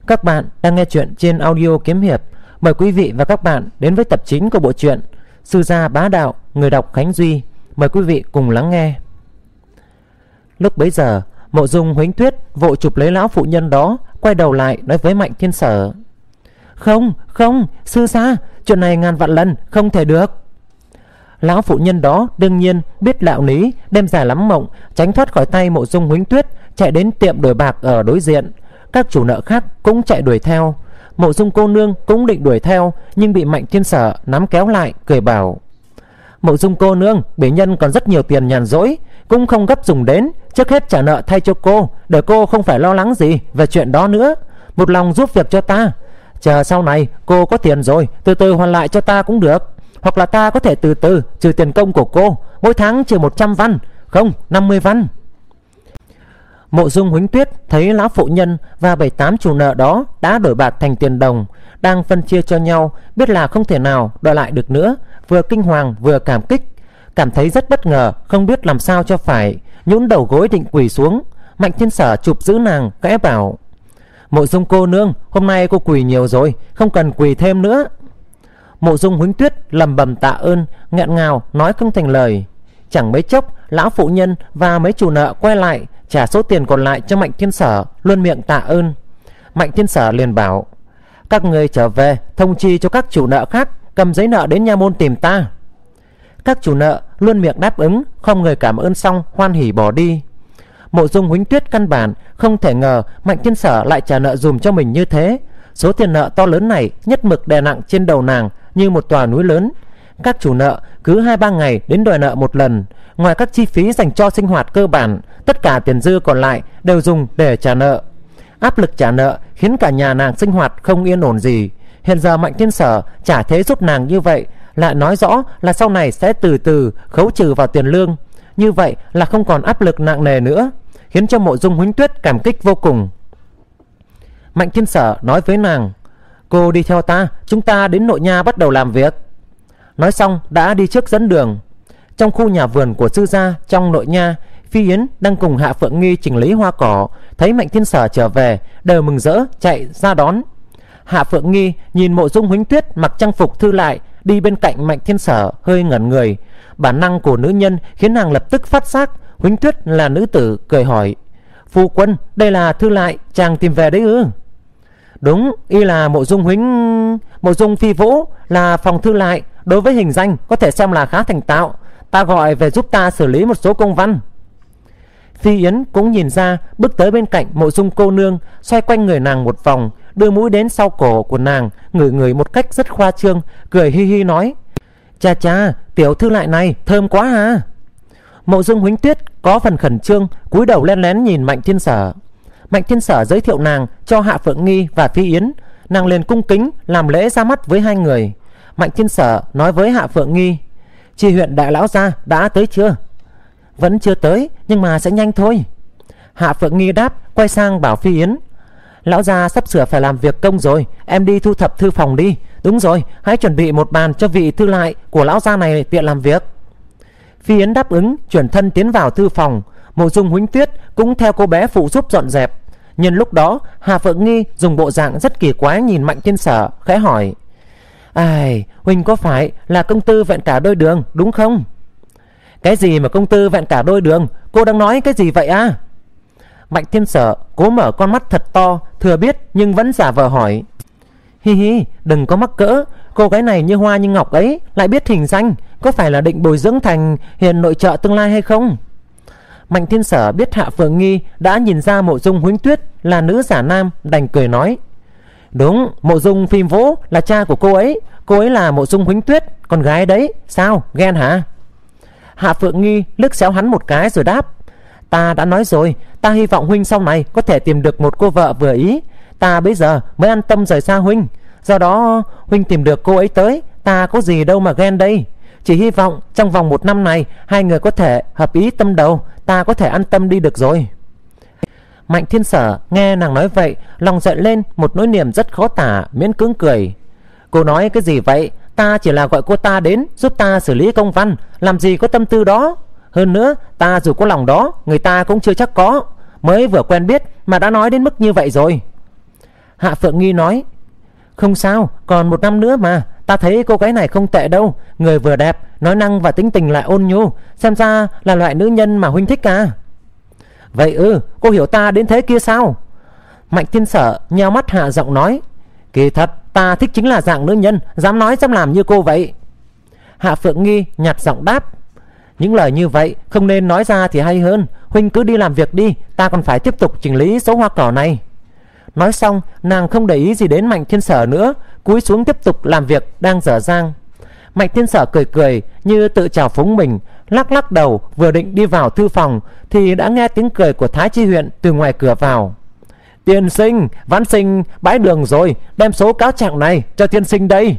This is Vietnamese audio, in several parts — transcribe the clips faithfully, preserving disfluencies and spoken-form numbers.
Các bạn đang nghe chuyện trên audio kiếm hiệp. Mời quý vị và các bạn đến với tập chính của bộ truyện Sư gia bá đạo, người đọc Khánh Duy. Mời quý vị cùng lắng nghe. Lúc bấy giờ, Mộ Dung Huánh Tuyết vội chụp lấy lão phụ nhân đó, quay đầu lại nói với Mạnh Thiên Sở: Không, không, sư gia, chuyện này ngàn vạn lần không thể được. Lão phụ nhân đó đương nhiên biết đạo lý, đêm dài lắm mộng, tránh thoát khỏi tay Mộ Dung Huánh Tuyết, chạy đến tiệm đổi bạc ở đối diện. Các chủ nợ khác cũng chạy đuổi theo. Mộ Dung cô nương cũng định đuổi theo, nhưng bị Mạnh Thiên Sở nắm kéo lại, cười bảo: Mộ Dung cô nương, bỉ nhân còn rất nhiều tiền nhàn rỗi, cũng không gấp dùng đến, trước hết trả nợ thay cho cô, để cô không phải lo lắng gì về chuyện đó nữa. Một lòng giúp việc cho ta, chờ sau này cô có tiền rồi từ từ hoàn lại cho ta cũng được. Hoặc là ta có thể từ từ trừ tiền công của cô, mỗi tháng trừ một trăm văn, không, năm mươi văn. Mộ Dung Huánh Tuyết thấy lão phụ nhân và bảy tám chủ nợ đó đã đổi bạc thành tiền đồng, đang phân chia cho nhau, biết là không thể nào đòi lại được nữa, vừa kinh hoàng vừa cảm kích, cảm thấy rất bất ngờ, không biết làm sao cho phải, nhũn đầu gối định quỳ xuống. Mạnh Thiên Sở chụp giữ nàng, khẽ bảo: Mộ Dung cô nương, hôm nay cô quỳ nhiều rồi, không cần quỳ thêm nữa. Mộ Dung Huánh Tuyết lầm bầm tạ ơn, nghẹn ngào nói không thành lời. Chẳng mấy chốc, lão phụ nhân và mấy chủ nợ quay lại, trả số tiền còn lại cho Mạnh Thiên Sở, luôn miệng tạ ơn. Mạnh Thiên Sở liền bảo: Các người trở về thông chi cho các chủ nợ khác cầm giấy nợ đến nha môn tìm ta. Các chủ nợ luôn miệng đáp ứng, không người cảm ơn xong hoan hỉ bỏ đi. Mộ Dung Huánh Tuyết căn bản không thể ngờ Mạnh Thiên Sở lại trả nợ dùm cho mình như thế. Số tiền nợ to lớn này nhất mực đè nặng trên đầu nàng như một tòa núi lớn. Các chủ nợ cứ hai ba ngày đến đòi nợ một lần. Ngoài các chi phí dành cho sinh hoạt cơ bản, tất cả tiền dư còn lại đều dùng để trả nợ. Áp lực trả nợ khiến cả nhà nàng sinh hoạt không yên ổn gì. Hiện giờ Mạnh Thiên Sở trả thế giúp nàng như vậy, lại nói rõ là sau này sẽ từ từ khấu trừ vào tiền lương. Như vậy là không còn áp lực nặng nề nữa, khiến cho Mộ Dung Huánh Tuyết cảm kích vô cùng. Mạnh Thiên Sở nói với nàng: Cô đi theo ta, chúng ta đến nội nha bắt đầu làm việc. Nói xong đã đi trước dẫn đường. Trong khu nhà vườn của sư gia trong nội nha, Phi Yến đang cùng Hạ Phượng Nghi chỉnh lý hoa cỏ, thấy Mạnh Thiên Sở trở về đều mừng rỡ chạy ra đón. Hạ Phượng Nghi nhìn Mộ Dung Huánh Tuyết mặc trang phục thư lại đi bên cạnh Mạnh Thiên Sở, hơi ngẩn người. Bản năng của nữ nhân khiến nàng lập tức phát giác Huánh Tuyết là nữ tử, cười hỏi: Phu quân, đây là thư lại chàng tìm về đấy ư? Đúng, y là Mộ Dung Huánh Mộ Dung Phi Vũ, là phòng thư lại, đối với hình danh có thể xem là khá thành tạo. Ta gọi về giúp ta xử lý một số công văn. Phi Yến cũng nhìn ra, bước tới bên cạnh Mộ Dung cô nương, xoay quanh người nàng một vòng, đưa mũi đến sau cổ của nàng, ngửi ngửi một cách rất khoa trương, cười hi hi nói: Cha cha, tiểu thư lại này thơm quá ha. Mộ Dung Huánh Tuyết có phần khẩn trương, cúi đầu lén lén nhìn Mạnh Thiên Sở. Mạnh Thiên Sở giới thiệu nàng cho Hạ Phượng Nghi và Phi Yến, nàng liền cung kính làm lễ ra mắt với hai người. Mạnh Thiên Sở nói với Hạ Phượng Nghi: Chi huyện đại lão gia đã tới chưa? Vẫn chưa tới, nhưng mà sẽ nhanh thôi. Hạ Phượng Nghi đáp, quay sang bảo Phi Yến: Lão gia sắp sửa phải làm việc công rồi, em đi thu thập thư phòng đi. Đúng rồi, hãy chuẩn bị một bàn cho vị thư lại của lão gia này tiện làm việc. Phi Yến đáp ứng, chuyển thân tiến vào thư phòng. Mộ Dung Huánh Tuyết cũng theo cô bé phụ giúp dọn dẹp. Nhân lúc đó, Hạ Phượng Nghi dùng bộ dạng rất kỳ quái nhìn Mạnh Thiên Sở, khẽ hỏi: Ai, huynh có phải là công tư vẹn cả đôi đường đúng không? Cái gì mà công tư vẹn cả đôi đường? Cô đang nói cái gì vậy à? Mạnh Thiên Sở cố mở con mắt thật to, thừa biết nhưng vẫn giả vờ hỏi: Hi hi, đừng có mắc cỡ. Cô gái này như hoa như ngọc ấy, lại biết hình danh, có phải là định bồi dưỡng thành hiền nội trợ tương lai hay không? Mạnh Thiên Sở biết Hạ Phượng Nghi đã nhìn ra Mộ Dung Huánh Tuyết là nữ giả nam, đành cười nói: Đúng, Mộ Dung Phi Vũ là cha của cô ấy. Cô ấy là Mộ Dung Huánh Tuyết, con gái đấy. Sao, ghen hả? Hạ Phượng Nghi liếc xéo hắn một cái rồi đáp: Ta đã nói rồi, ta hy vọng huynh sau này có thể tìm được một cô vợ vừa ý. Ta bây giờ mới an tâm rời xa huynh. Do đó huynh tìm được cô ấy tới, ta có gì đâu mà ghen đây. Chỉ hy vọng trong vòng một năm này hai người có thể hợp ý tâm đầu, ta có thể an tâm đi được rồi. Mạnh Thiên Sở nghe nàng nói vậy, lòng dậy lên một nỗi niềm rất khó tả, miễn cưỡng cười: Cô nói cái gì vậy? Ta chỉ là gọi cô ta đến giúp ta xử lý công văn, làm gì có tâm tư đó. Hơn nữa, ta dù có lòng đó, người ta cũng chưa chắc có. Mới vừa quen biết mà đã nói đến mức như vậy rồi. Hạ Phượng Nghi nói: Không sao, còn một năm nữa mà. Ta thấy cô gái này không tệ đâu. Người vừa đẹp, nói năng và tính tình lại ôn nhu. Xem ra là loại nữ nhân mà huynh thích à? Vậy ư, cô hiểu ta đến thế kia sao? Mạnh Thiên Sở nheo mắt hạ giọng nói: Kỳ thật ta thích chính là dạng nữ nhân dám nói dám làm như cô vậy. Hạ Phượng Nghi nhạt giọng đáp: Những lời như vậy không nên nói ra thì hay hơn. Huynh cứ đi làm việc đi, ta còn phải tiếp tục chỉnh lý số hoa cỏ này. Nói xong nàng không để ý gì đến Mạnh Thiên Sở nữa, cúi xuống tiếp tục làm việc đang dở dang. Mạnh Thiên Sở cười cười như tự chào phúng mình, lắc lắc đầu vừa định đi vào thư phòng thì đã nghe tiếng cười của Thái Chi Huyện từ ngoài cửa vào. Tiên sinh, Vãn Sinh bãi đường rồi, đem số cáo trạng này cho tiên sinh đây.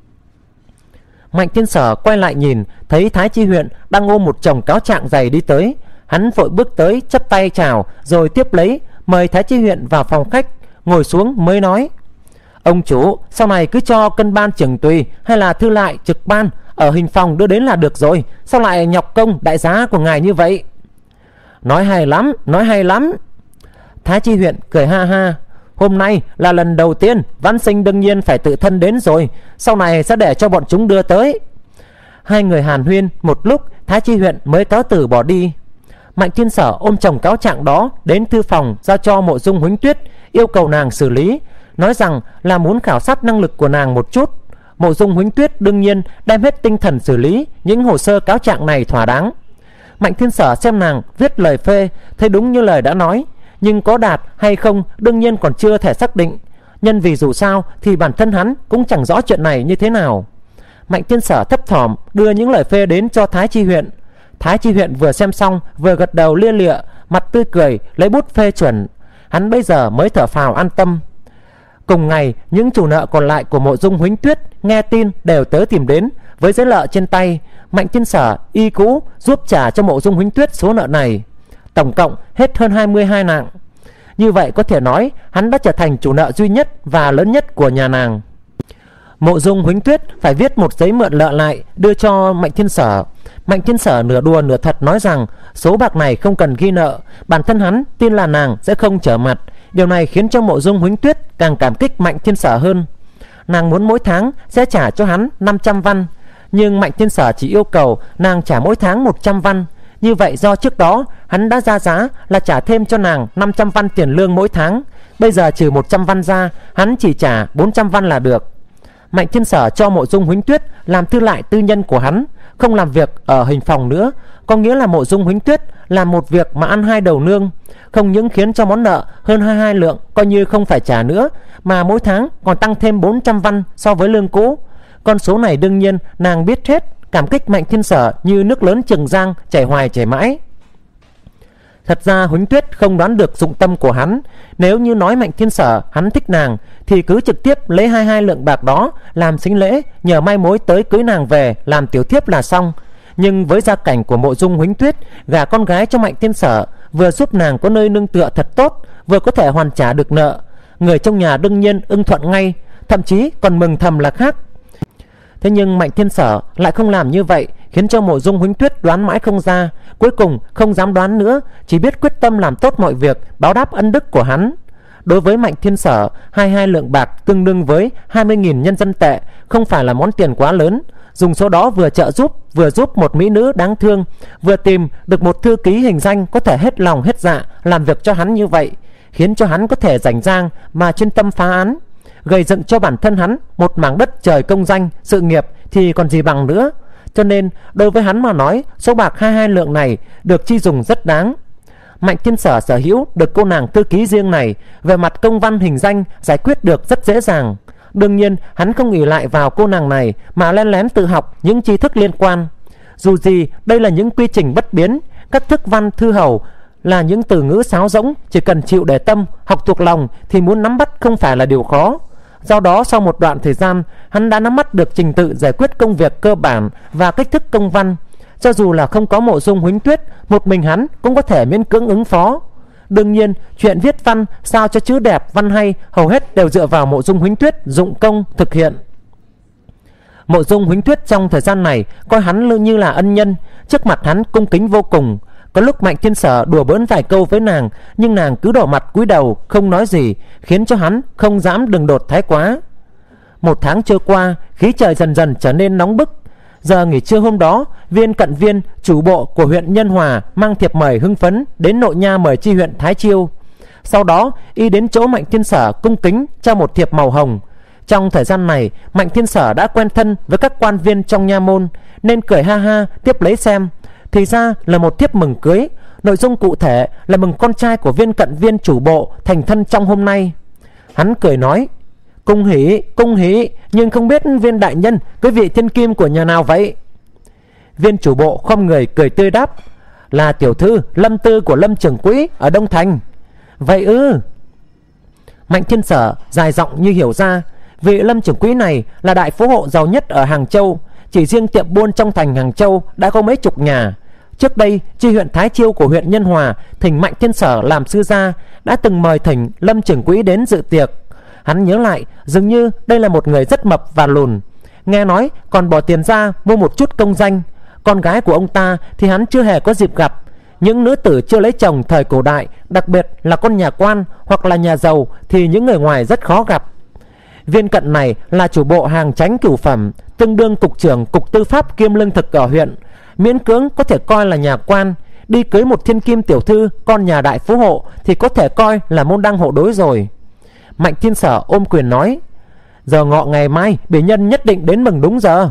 Mạnh Thiên Sở quay lại nhìn, thấy Thái Chi Huyện đang ôm một chồng cáo trạng dày đi tới. Hắn vội bước tới chắp tay chào rồi tiếp lấy, mời Thái Chi Huyện vào phòng khách ngồi xuống mới nói: Ông chủ, sau này cứ cho cân ban trưởng tùy hay là thư lại trực ban ở hình phòng đưa đến là được rồi, sao lại nhọc công đại giá của ngài như vậy? Nói hay lắm, nói hay lắm. Thái Chi Huyện cười ha ha: Hôm nay là lần đầu tiên, Vãn Sinh đương nhiên phải tự thân đến rồi, sau này sẽ để cho bọn chúng đưa tới. Hai người hàn huyên một lúc, Thái Chi Huyện mới cáo từ bỏ đi. Mạnh Thiên Sở ôm chồng cáo trạng đó đến thư phòng giao cho Mộ Dung Huỳnh Tuyết, yêu cầu nàng xử lý, nói rằng là muốn khảo sát năng lực của nàng một chút. Mộ Dung Huỳnh Tuyết đương nhiên đem hết tinh thần xử lý những hồ sơ cáo trạng này thỏa đáng. Mạnh Thiên Sở xem nàng viết lời phê, thấy đúng như lời đã nói, nhưng có đạt hay không đương nhiên còn chưa thể xác định. Nhân vì dù sao thì bản thân hắn cũng chẳng rõ chuyện này như thế nào. Mạnh Thiên Sở thấp thỏm đưa những lời phê đến cho Thái Chi Huyện. Thái Chi Huyện vừa xem xong vừa gật đầu lia lịa, mặt tươi cười lấy bút phê chuẩn. Hắn bây giờ mới thở phào an tâm. Cùng ngày, những chủ nợ còn lại của Mộ Dung Huỳnh Tuyết nghe tin đều tới tìm đến với giấy nợ trên tay. Mạnh Thiên Sở y cũ giúp trả cho Mộ Dung Huỳnh Tuyết số nợ này, tổng cộng hết hơn hai mươi hai nạng. Như vậy có thể nói hắn đã trở thành chủ nợ duy nhất và lớn nhất của nhà nàng. Mộ Dung Huỳnh Tuyết phải viết một giấy mượn nợ lại đưa cho Mạnh Thiên Sở. Mạnh Thiên Sở nửa đùa nửa thật nói rằng số bạc này không cần ghi nợ, bản thân hắn tin là nàng sẽ không trở mặt. Điều này khiến cho Mộ Dung Huỳnh Tuyết càng cảm kích Mạnh Thiên Sở hơn. Nàng muốn mỗi tháng sẽ trả cho hắn năm trăm văn, nhưng Mạnh Thiên Sở chỉ yêu cầu nàng trả mỗi tháng một trăm văn. Như vậy do trước đó hắn đã ra giá là trả thêm cho nàng năm trăm văn tiền lương mỗi tháng, bây giờ trừ một trăm văn ra, hắn chỉ trả bốn trăm văn là được. Mạnh Thiên Sở cho Mộ Dung Huỳnh Tuyết làm thư lại tư nhân của hắn, không làm việc ở hình phòng nữa, có nghĩa là Mộ Dung Huỳnh Tuyết làm một việc mà ăn hai đầu nương, không những khiến cho món nợ hơn hai mươi hai lượng coi như không phải trả nữa, mà mỗi tháng còn tăng thêm bốn trăm văn so với lương cũ. Con số này đương nhiên nàng biết hết, cảm kích Mạnh Thiên Sở như nước lớn Trường Giang chảy hoài chảy mãi. Thật ra Huỳnh Tuyết không đoán được dụng tâm của hắn. Nếu như nói Mạnh Thiên Sở hắn thích nàng thì cứ trực tiếp lấy hai mươi hai lượng bạc đó làm sính lễ, nhờ mai mối tới cưới nàng về làm tiểu thiếp là xong. Nhưng với gia cảnh của Mộ Dung Huỳnh Tuyết, gả con gái cho Mạnh Thiên Sở vừa giúp nàng có nơi nương tựa thật tốt, vừa có thể hoàn trả được nợ. Người trong nhà đương nhiên ưng thuận ngay, thậm chí còn mừng thầm là khác. Thế nhưng Mạnh Thiên Sở lại không làm như vậy, khiến cho Mộ Dung Huỳnh Tuyết đoán mãi không ra. Cuối cùng không dám đoán nữa, chỉ biết quyết tâm làm tốt mọi việc, báo đáp ân đức của hắn. Đối với Mạnh Thiên Sở, hai mươi hai lượng bạc tương đương với hai mươi nghìn nhân dân tệ, không phải là món tiền quá lớn. Dùng số đó vừa trợ giúp, vừa giúp một mỹ nữ đáng thương, vừa tìm được một thư ký hình danh có thể hết lòng hết dạ làm việc cho hắn như vậy, khiến cho hắn có thể rảnh rang mà chuyên tâm phá án, gây dựng cho bản thân hắn một mảng đất trời công danh, sự nghiệp thì còn gì bằng nữa. Cho nên đối với hắn mà nói, số bạc hai mươi hai lượng này được chi dùng rất đáng. Mạnh Thiên Sở sở hữu được cô nàng thư ký riêng này, về mặt công văn hình danh giải quyết được rất dễ dàng. Đương nhiên hắn không ỷ lại vào cô nàng này mà lén lén tự học những tri thức liên quan. Dù gì đây là những quy trình bất biến, các thức văn thư hầu là những từ ngữ sáo rỗng, chỉ cần chịu để tâm, học thuộc lòng thì muốn nắm bắt không phải là điều khó. Do đó sau một đoạn thời gian, hắn đã nắm bắt được trình tự giải quyết công việc cơ bản và cách thức công văn. Cho dù là không có Mộ Dung Huỳnh Tuyết, một mình hắn cũng có thể miễn cưỡng ứng phó. Đương nhiên chuyện viết văn sao cho chữ đẹp văn hay hầu hết đều dựa vào Mộ Dung Huỳnh Tuyết dụng công thực hiện. Mộ Dung Huỳnh Tuyết trong thời gian này coi hắn như là ân nhân, trước mặt hắn cung kính vô cùng. Có lúc Mạnh Thiên Sở đùa bỡn vài câu với nàng, nhưng nàng cứ đỏ mặt cúi đầu không nói gì, khiến cho hắn không dám đừng đột thái quá. Một tháng trôi qua, khí trời dần dần trở nên nóng bức. Giờ nghỉ trưa hôm đó, Viên Cận Viên, chủ bộ của huyện Nhân Hòa, mang thiệp mời hưng phấn đến nội nha mời chi huyện Thái Chiêu. Sau đó y đến chỗ Mạnh Thiên Sở cung kính cho một thiệp màu hồng. Trong thời gian này, Mạnh Thiên Sở đã quen thân với các quan viên trong nha môn, nên cười ha ha tiếp lấy xem. Thì ra là một thiếp mừng cưới. Nội dung cụ thể là mừng con trai của Viên Cận Viên chủ bộ thành thân trong hôm nay. Hắn cười nói: cung hỉ, cung hỉ, nhưng không biết Viên đại nhân cưới vị thiên kim của nhà nào vậy? Viên chủ bộ khom người cười tươi đáp: là tiểu thư Lâm Tư của Lâm trưởng quỹ ở Đông Thành. Vậy ư? Mạnh Thiên Sở dài giọng như hiểu ra. Vị Lâm trưởng quỹ này là đại phú hộ giàu nhất ở Hàng Châu. Chỉ riêng tiệm buôn trong thành Hàng Châu đã có mấy chục nhà. Trước đây chi huyện Thái Chiêu của huyện Nhân Hòa thỉnh Mạnh Thiên Sở làm sư gia, đã từng mời thỉnh Lâm trưởng quỹ đến dự tiệc. Hắn nhớ lại, dường như đây là một người rất mập và lùn. Nghe nói còn bỏ tiền ra mua một chút công danh. Con gái của ông ta thì hắn chưa hề có dịp gặp. Những nữ tử chưa lấy chồng thời cổ đại, đặc biệt là con nhà quan hoặc là nhà giàu, thì những người ngoài rất khó gặp. Viên Cận này là chủ bộ hàng chánh cửu phẩm, tương đương cục trưởng cục tư pháp kiêm lương thực ở huyện, miễn cưỡng có thể coi là nhà quan. Đi cưới một thiên kim tiểu thư con nhà đại phú hộ thì có thể coi là môn đăng hộ đối rồi. Mạnh Thiên Sở ôm quyền nói: giờ ngọ ngày mai bỉ nhân nhất định đến mừng đúng giờ.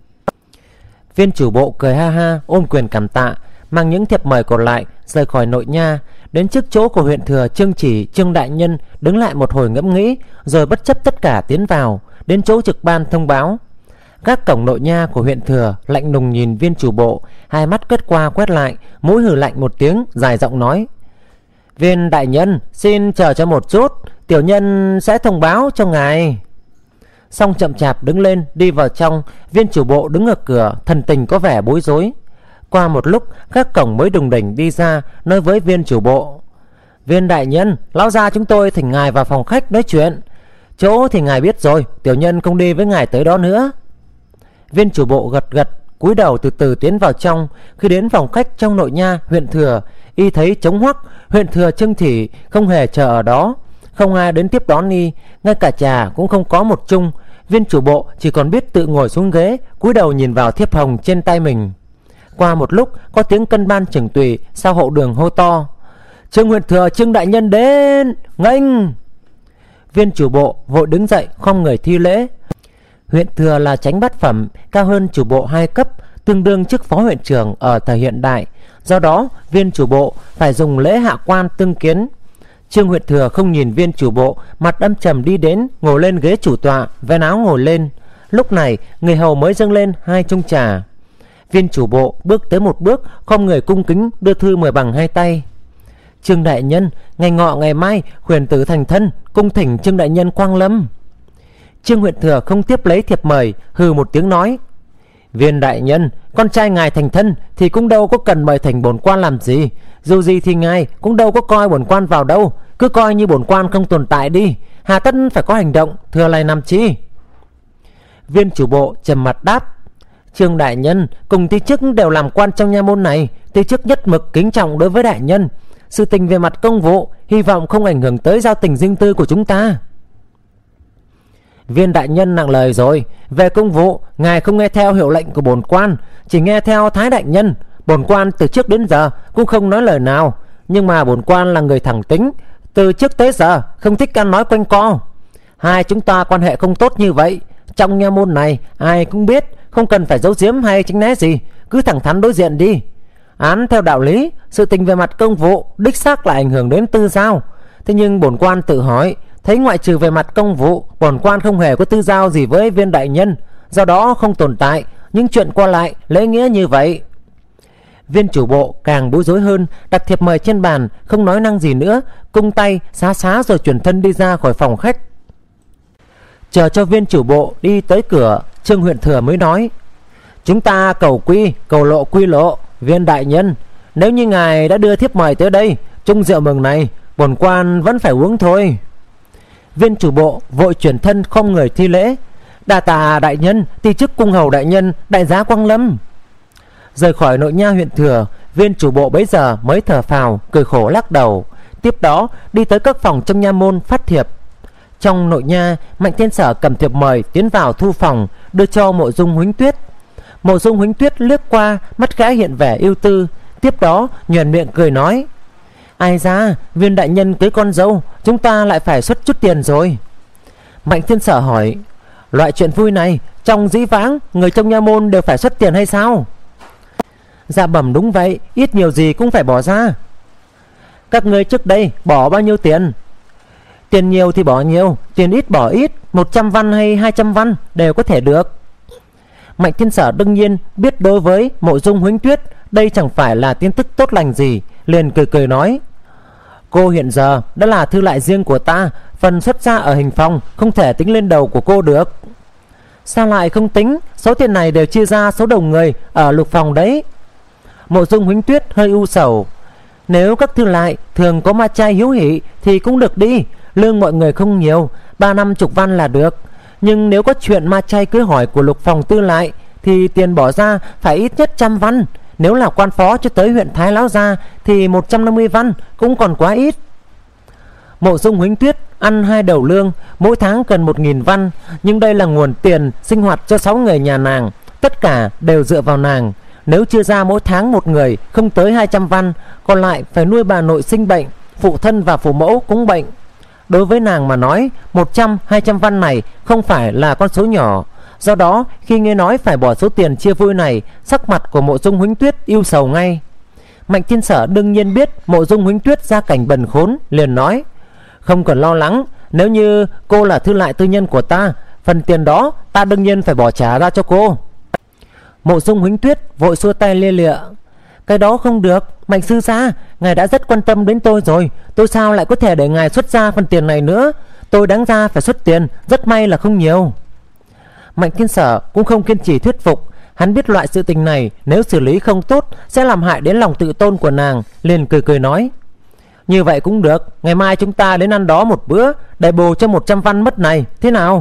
Viên chủ bộ cười ha ha ôm quyền cảm tạ, mang những thiệp mời còn lại rời khỏi nội nha, đến trước chỗ của huyện thừa Trương Chỉ. Trương đại nhân đứng lại một hồi ngẫm nghĩ, rồi bất chấp tất cả tiến vào, đến chỗ trực ban thông báo. Các cổng nội nha của huyện thừa lạnh lùng nhìn viên chủ bộ, hai mắt quét qua quét lại, mũi hừ lạnh một tiếng, dài giọng nói: viên đại nhân xin chờ cho một chút, tiểu nhân sẽ thông báo cho ngài. Xong chậm chạp đứng lên đi vào trong. Viên chủ bộ đứng ở cửa, thần tình có vẻ bối rối. Qua một lúc, các cổng mới đùng đỉnh đi ra, nói với viên chủ bộ: viên đại nhân, lão gia chúng tôi thỉnh ngài vào phòng khách nói chuyện. Chỗ thì ngài biết rồi, tiểu nhân không đi với ngài tới đó nữa. Viên chủ bộ gật gật, cúi đầu từ từ tiến vào trong. Khi đến phòng khách trong nội nha huyện thừa, y thấy trống hoắc. Huyện thừa Trương Chỉ không hề chờ ở đó, không ai đến tiếp đón y, ngay cả trà cũng không có một chung. Viên chủ bộ chỉ còn biết tự ngồi xuống ghế, cúi đầu nhìn vào thiếp hồng trên tay mình. Qua một lúc, có tiếng cân ban trưởng tùy sau hậu đường hô to: Trương huyện thừa Trương đại nhân đến, nghênh. Viên chủ bộ vội đứng dậy khom người thi lễ. Huyện thừa là chánh bát phẩm, cao hơn chủ bộ hai cấp, tương đương chức phó huyện trưởng ở thời hiện đại. Do đó viên chủ bộ phải dùng lễ hạ quan tương kiến. Trương huyện thừa không nhìn viên chủ bộ, mặt âm trầm đi đến, ngồi lên ghế chủ tọa, vén áo ngồi lên. Lúc này người hầu mới dâng lên hai chung trà. Viên chủ bộ bước tới một bước, khom người cung kính đưa thư mời bằng hai tay. Trương đại nhân, ngày ngọ ngày mai huyền tử thành thân, cung thỉnh Trương đại nhân quang lâm. Trương huyện thừa không tiếp lấy thiệp mời, hừ một tiếng nói: Viên đại nhân, con trai ngài thành thân thì cũng đâu có cần mời thành bổn quan làm gì. Dù gì thì ngài cũng đâu có coi bổn quan vào đâu, cứ coi như bổn quan không tồn tại đi, hà tất phải có hành động thừa lại làm chi. Viên chủ bộ trầm mặt đáp: Trương đại nhân cùng ty chức đều làm quan trong nha môn này, ty chức nhất mực kính trọng đối với đại nhân. Sự tình về mặt công vụ hy vọng không ảnh hưởng tới giao tình riêng tư của chúng ta. Viên đại nhân nặng lời rồi. Về công vụ, ngài không nghe theo hiệu lệnh của bổn quan, chỉ nghe theo Thái đại nhân. Bổn quan từ trước đến giờ cũng không nói lời nào, nhưng mà bổn quan là người thẳng tính, từ trước tới giờ không thích ăn nói quanh co. Hai chúng ta quan hệ không tốt như vậy, trong nha môn này ai cũng biết, không cần phải giấu giếm hay tránh né gì, cứ thẳng thắn đối diện đi. Án theo đạo lý, sự tình về mặt công vụ đích xác là ảnh hưởng đến tư giao. Thế nhưng bổn quan tự hỏi, thấy ngoại trừ về mặt công vụ, bổn quan không hề có tư giao gì với viên đại nhân, do đó không tồn tại những chuyện qua lại lễ nghĩa như vậy. Viên chủ bộ càng bối rối hơn, đặt thiệp mời trên bàn, không nói năng gì nữa, cung tay xá xá rồi chuyển thân đi ra khỏi phòng khách. Chờ cho viên chủ bộ đi tới cửa, Trương huyện thừa mới nói: Chúng ta cầu quy, cầu lộ quy lộ. Viên đại nhân, nếu như ngài đã đưa thiếp mời tới đây, chung rượu mừng này bổn quan vẫn phải uống thôi. Viên chủ bộ vội chuyển thân không người thi lễ: Đa tạ đại nhân, ty chức cung hầu đại nhân, đại giá quang lâm. Rời khỏi nội nha huyện thừa, Viên chủ bộ bấy giờ mới thở phào, cười khổ lắc đầu. Tiếp đó đi tới các phòng trong nha môn phát thiệp. Trong nội nha, Mạnh Thiên Sở cầm thiệp mời tiến vào thu phòng, đưa cho Mộ Dung Huỳnh Tuyết. Mộ Dung Huỳnh Tuyết liếc qua, mắt gã hiện vẻ ưu tư. Tiếp đó nhoẻn miệng cười nói: ai ra, Viên đại nhân cưới con dâu, chúng ta lại phải xuất chút tiền rồi. Mạnh Thiên Sở hỏi: loại chuyện vui này trong dĩ vãng người trong nha môn đều phải xuất tiền hay sao? Dạ bẩm đúng vậy, ít nhiều gì cũng phải bỏ ra. Các ngươi trước đây bỏ bao nhiêu tiền? Tiền nhiều thì bỏ nhiều, tiền ít bỏ ít, một trăm văn hay hai trăm văn đều có thể được. Mạnh Thiên Sở đương nhiên biết đối với Mộ Dung Huỳnh Tuyết đây chẳng phải là tin tức tốt lành gì, liền cười cười nói: cô hiện giờ đã là thư lại riêng của ta, phần xuất ra ở hình phòng không thể tính lên đầu của cô được. Sao lại không tính? Số tiền này đều chia ra số đầu người ở lục phòng đấy. Mộ Dung Huỳnh Tuyết hơi u sầu: nếu các thư lại thường có ma trai hiếu hỉ thì cũng được đi, lương mọi người không nhiều, ba năm chục văn là được. Nhưng nếu có chuyện ma trai cưới hỏi của lục phòng tư lại thì tiền bỏ ra phải ít nhất trăm văn. Nếu là quan phó cho tới huyện Thái Lão Gia thì một trăm năm mươi văn cũng còn quá ít. Mộ Dung Huỳnh Tuyết ăn hai đầu lương, mỗi tháng cần một nghìn văn, nhưng đây là nguồn tiền sinh hoạt cho sáu người nhà nàng, tất cả đều dựa vào nàng. Nếu chia ra mỗi tháng một người không tới hai trăm văn, còn lại phải nuôi bà nội sinh bệnh, phụ thân và phụ mẫu cũng bệnh. Đối với nàng mà nói, một trăm hai trăm văn này không phải là con số nhỏ. Do đó khi nghe nói phải bỏ số tiền chia vui này, sắc mặt của Mộ Dung Huỳnh Tuyết ưu sầu ngay. Mạnh Thiên Sở đương nhiên biết Mộ Dung Huỳnh Tuyết gia cảnh bần khốn, liền nói: không cần lo lắng, nếu như cô là thư lại tư nhân của ta, phần tiền đó ta đương nhiên phải bỏ trả ra cho cô. Mộ Dung Huỳnh Tuyết vội xua tay lia lịa: cái đó không được, Mạnh sư gia, ngài đã rất quan tâm đến tôi rồi, tôi sao lại có thể để ngài xuất ra phần tiền này nữa? Tôi đáng ra phải xuất tiền, rất may là không nhiều. Mạnh Thiên Sở cũng không kiên trì thuyết phục, hắn biết loại sự tình này nếu xử lý không tốt sẽ làm hại đến lòng tự tôn của nàng, liền cười cười nói: như vậy cũng được, ngày mai chúng ta đến ăn đó một bữa để bù cho một trăm văn mất này, thế nào?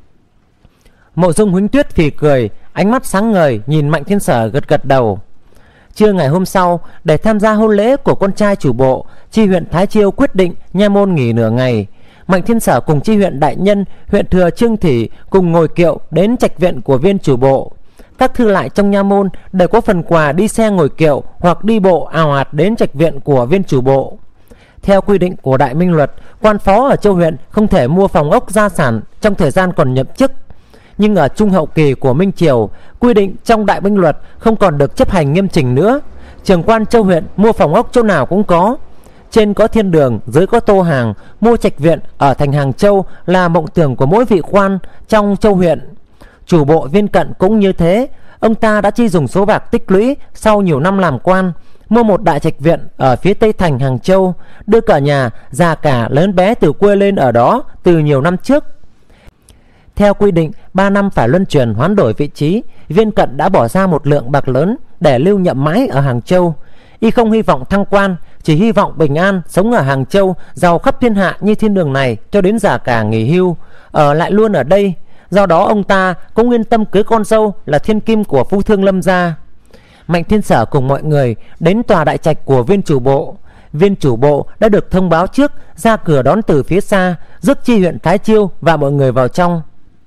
Mộ Dung Huỳnh Tuyết phì cười, ánh mắt sáng ngời nhìn Mạnh Thiên Sở gật gật đầu. Trưa ngày hôm sau, để tham gia hôn lễ của con trai chủ bộ, chi huyện Thái Chiêu quyết định nha môn nghỉ nửa ngày. Mạnh Thiên Sở cùng chi huyện đại nhân, huyện thừa Trương Thị cùng ngồi kiệu đến trạch viện của viên chủ bộ. Các thư lại trong nha môn đều có phần quà đi xe ngồi kiệu hoặc đi bộ ào ạt đến trạch viện của viên chủ bộ. Theo quy định của Đại Minh Luật, quan phó ở châu huyện không thể mua phòng ốc gia sản trong thời gian còn nhậm chức. Nhưng ở trung hậu kỳ của Minh Triều, quy định trong Đại Minh Luật không còn được chấp hành nghiêm chỉnh nữa. Trưởng quan châu huyện mua phòng ốc chỗ nào cũng có. Trên có thiên đường, dưới có tô hàng, mua trạch viện ở thành Hàng Châu là mộng tưởng của mỗi vị quan trong châu huyện. Chủ bộ Viên Cận cũng như thế. Ông ta đã chi dùng số bạc tích lũy sau nhiều năm làm quan, mua một đại trạch viện ở phía tây thành Hàng Châu, đưa cả nhà già cả lớn bé từ quê lên ở đó từ nhiều năm trước. Theo quy định ba năm phải luân chuyển hoán đổi vị trí, Viên Cận đã bỏ ra một lượng bạc lớn để lưu nhậm mãi ở Hàng Châu. Y không hy vọng thăng quan, chỉ hy vọng bình an sống ở Hàng Châu, giàu khắp thiên hạ như thiên đường này cho đến già cả nghỉ hưu, ở lại luôn ở đây. Do đó ông ta cũng yên tâm cưới con dâu là thiên kim của phu thương Lâm gia. Mạnh Thiên Sở cùng mọi người đến tòa đại trạch của viên chủ bộ. Viên chủ bộ đã được thông báo trước, ra cửa đón từ phía xa, rước chi huyện Thái Chiêu và mọi người vào trong.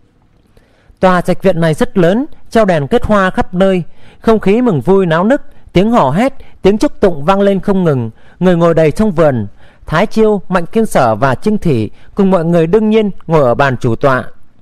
Tòa trạch viện này rất lớn, treo đèn kết hoa khắp nơi, không khí mừng vui náo nức, tiếng hò hét, tiếng chúc tụng vang lên không ngừng, người ngồi đầy trong vườn. Thái Chiêu, Mạnh Thiên Sở và Trinh Thị cùng mọi người đương nhiên ngồi ở bàn chủ tọa.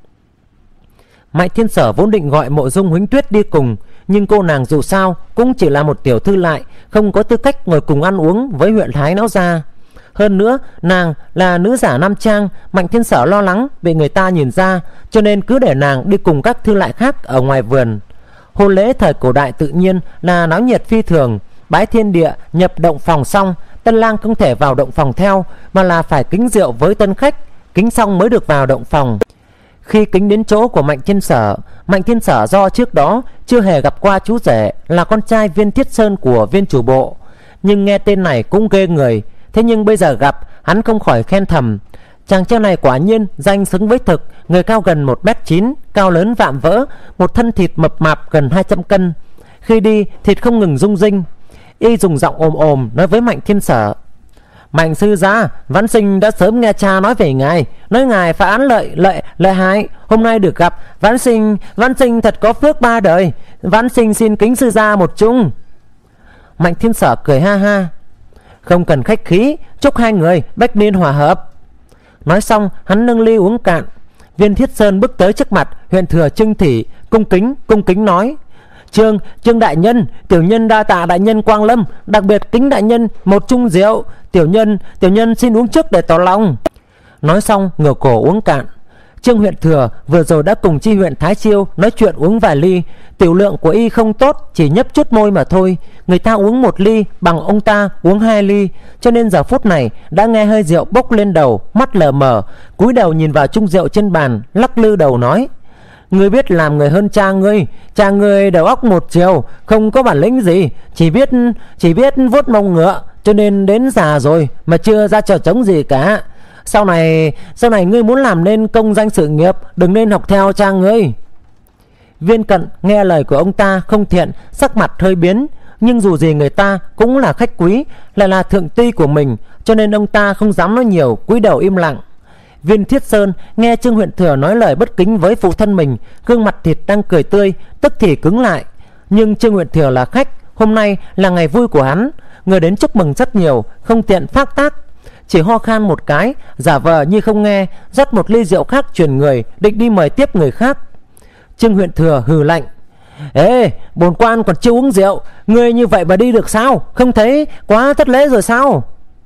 Mạnh Thiên Sở vốn định gọi Mộ Dung Huỳnh Tuyết đi cùng, nhưng cô nàng dù sao cũng chỉ là một tiểu thư lại, không có tư cách ngồi cùng ăn uống với huyện Thái Lão gia. Hơn nữa nàng là nữ giả nam trang, Mạnh Thiên Sở lo lắng bị người ta nhìn ra, cho nên cứ để nàng đi cùng các thư lại khác ở ngoài vườn. Hôn lễ thời cổ đại tự nhiên là náo nhiệt phi thường. Bái thiên địa nhập động phòng xong, tân lang không thể vào động phòng theo, mà là phải kính rượu với tân khách, kính xong mới được vào động phòng. Khi kính đến chỗ của Mạnh Thiên Sở, Mạnh Thiên Sở do trước đó chưa hề gặp qua chú rể là con trai Viên Thiết Sơn của viên chủ bộ, nhưng nghe tên này cũng ghê người. Thế nhưng bây giờ gặp, hắn không khỏi khen thầm: chàng trai này quả nhiên danh xứng với thực, người cao gần một mét chín, cao lớn vạm vỡ, một thân thịt mập mạp gần hai trăm cân. Khi đi thịt không ngừng rung rinh. Y dùng giọng ồm ồm nói với Mạnh Thiên Sở: Mạnh sư gia, Vãn Sinh đã sớm nghe cha nói về ngài, nói ngài phá án lợi lợi lợi hại. Hôm nay được gặp Vãn Sinh, Vãn Sinh thật có phước ba đời. Vãn Sinh xin kính sư gia một chung. Mạnh Thiên Sở cười ha ha: Không cần khách khí, chúc hai người bách niên hòa hợp. Nói xong hắn nâng ly uống cạn. Viên Thiết Sơn bước tới trước mặt huyện thừa Trương Thị, cung kính cung kính nói: Trương Trương đại nhân, tiểu nhân đa tạ đại nhân quang lâm, đặc biệt kính đại nhân một chung rượu. Tiểu nhân tiểu nhân xin uống trước để tỏ lòng. Nói xong ngửa cổ uống cạn. Trương huyện thừa vừa rồi đã cùng chi huyện Thái Chiêu nói chuyện uống vài ly. Tiểu lượng của y không tốt, chỉ nhấp chút môi mà thôi. Người ta uống một ly bằng ông ta uống hai ly, cho nên giờ phút này đã nghe hơi rượu bốc lên đầu, mắt lờ mờ, cúi đầu nhìn vào chung rượu trên bàn, lắc lư đầu nói: Ngươi biết làm người hơn cha ngươi. Cha ngươi đầu óc một chiều, không có bản lĩnh gì, chỉ biết chỉ biết vuốt mông ngựa, cho nên đến già rồi mà chưa ra trò trống gì cả. Sau này sau này ngươi muốn làm nên công danh sự nghiệp, đừng nên học theo cha ngươi. Viên Cận nghe lời của ông ta không thiện, sắc mặt hơi biến, nhưng dù gì người ta cũng là khách quý, lại là thượng ty của mình, cho nên ông ta không dám nói nhiều, cúi đầu im lặng. Viên Thiết Sơn nghe Trương huyện thừa nói lời bất kính với phụ thân mình, gương mặt thịt đang cười tươi tức thì cứng lại. Nhưng Trương huyện thừa là khách, hôm nay là ngày vui của hắn, người đến chúc mừng rất nhiều, không tiện phát tác, chỉ ho khan một cái, giả vờ như không nghe, rót một ly rượu khác chuyển người, định đi mời tiếp người khác. Trương huyện thừa hừ lạnh: Ê, bổn quan còn chưa uống rượu, ngươi như vậy mà đi được sao? Không thấy quá thất lễ rồi sao?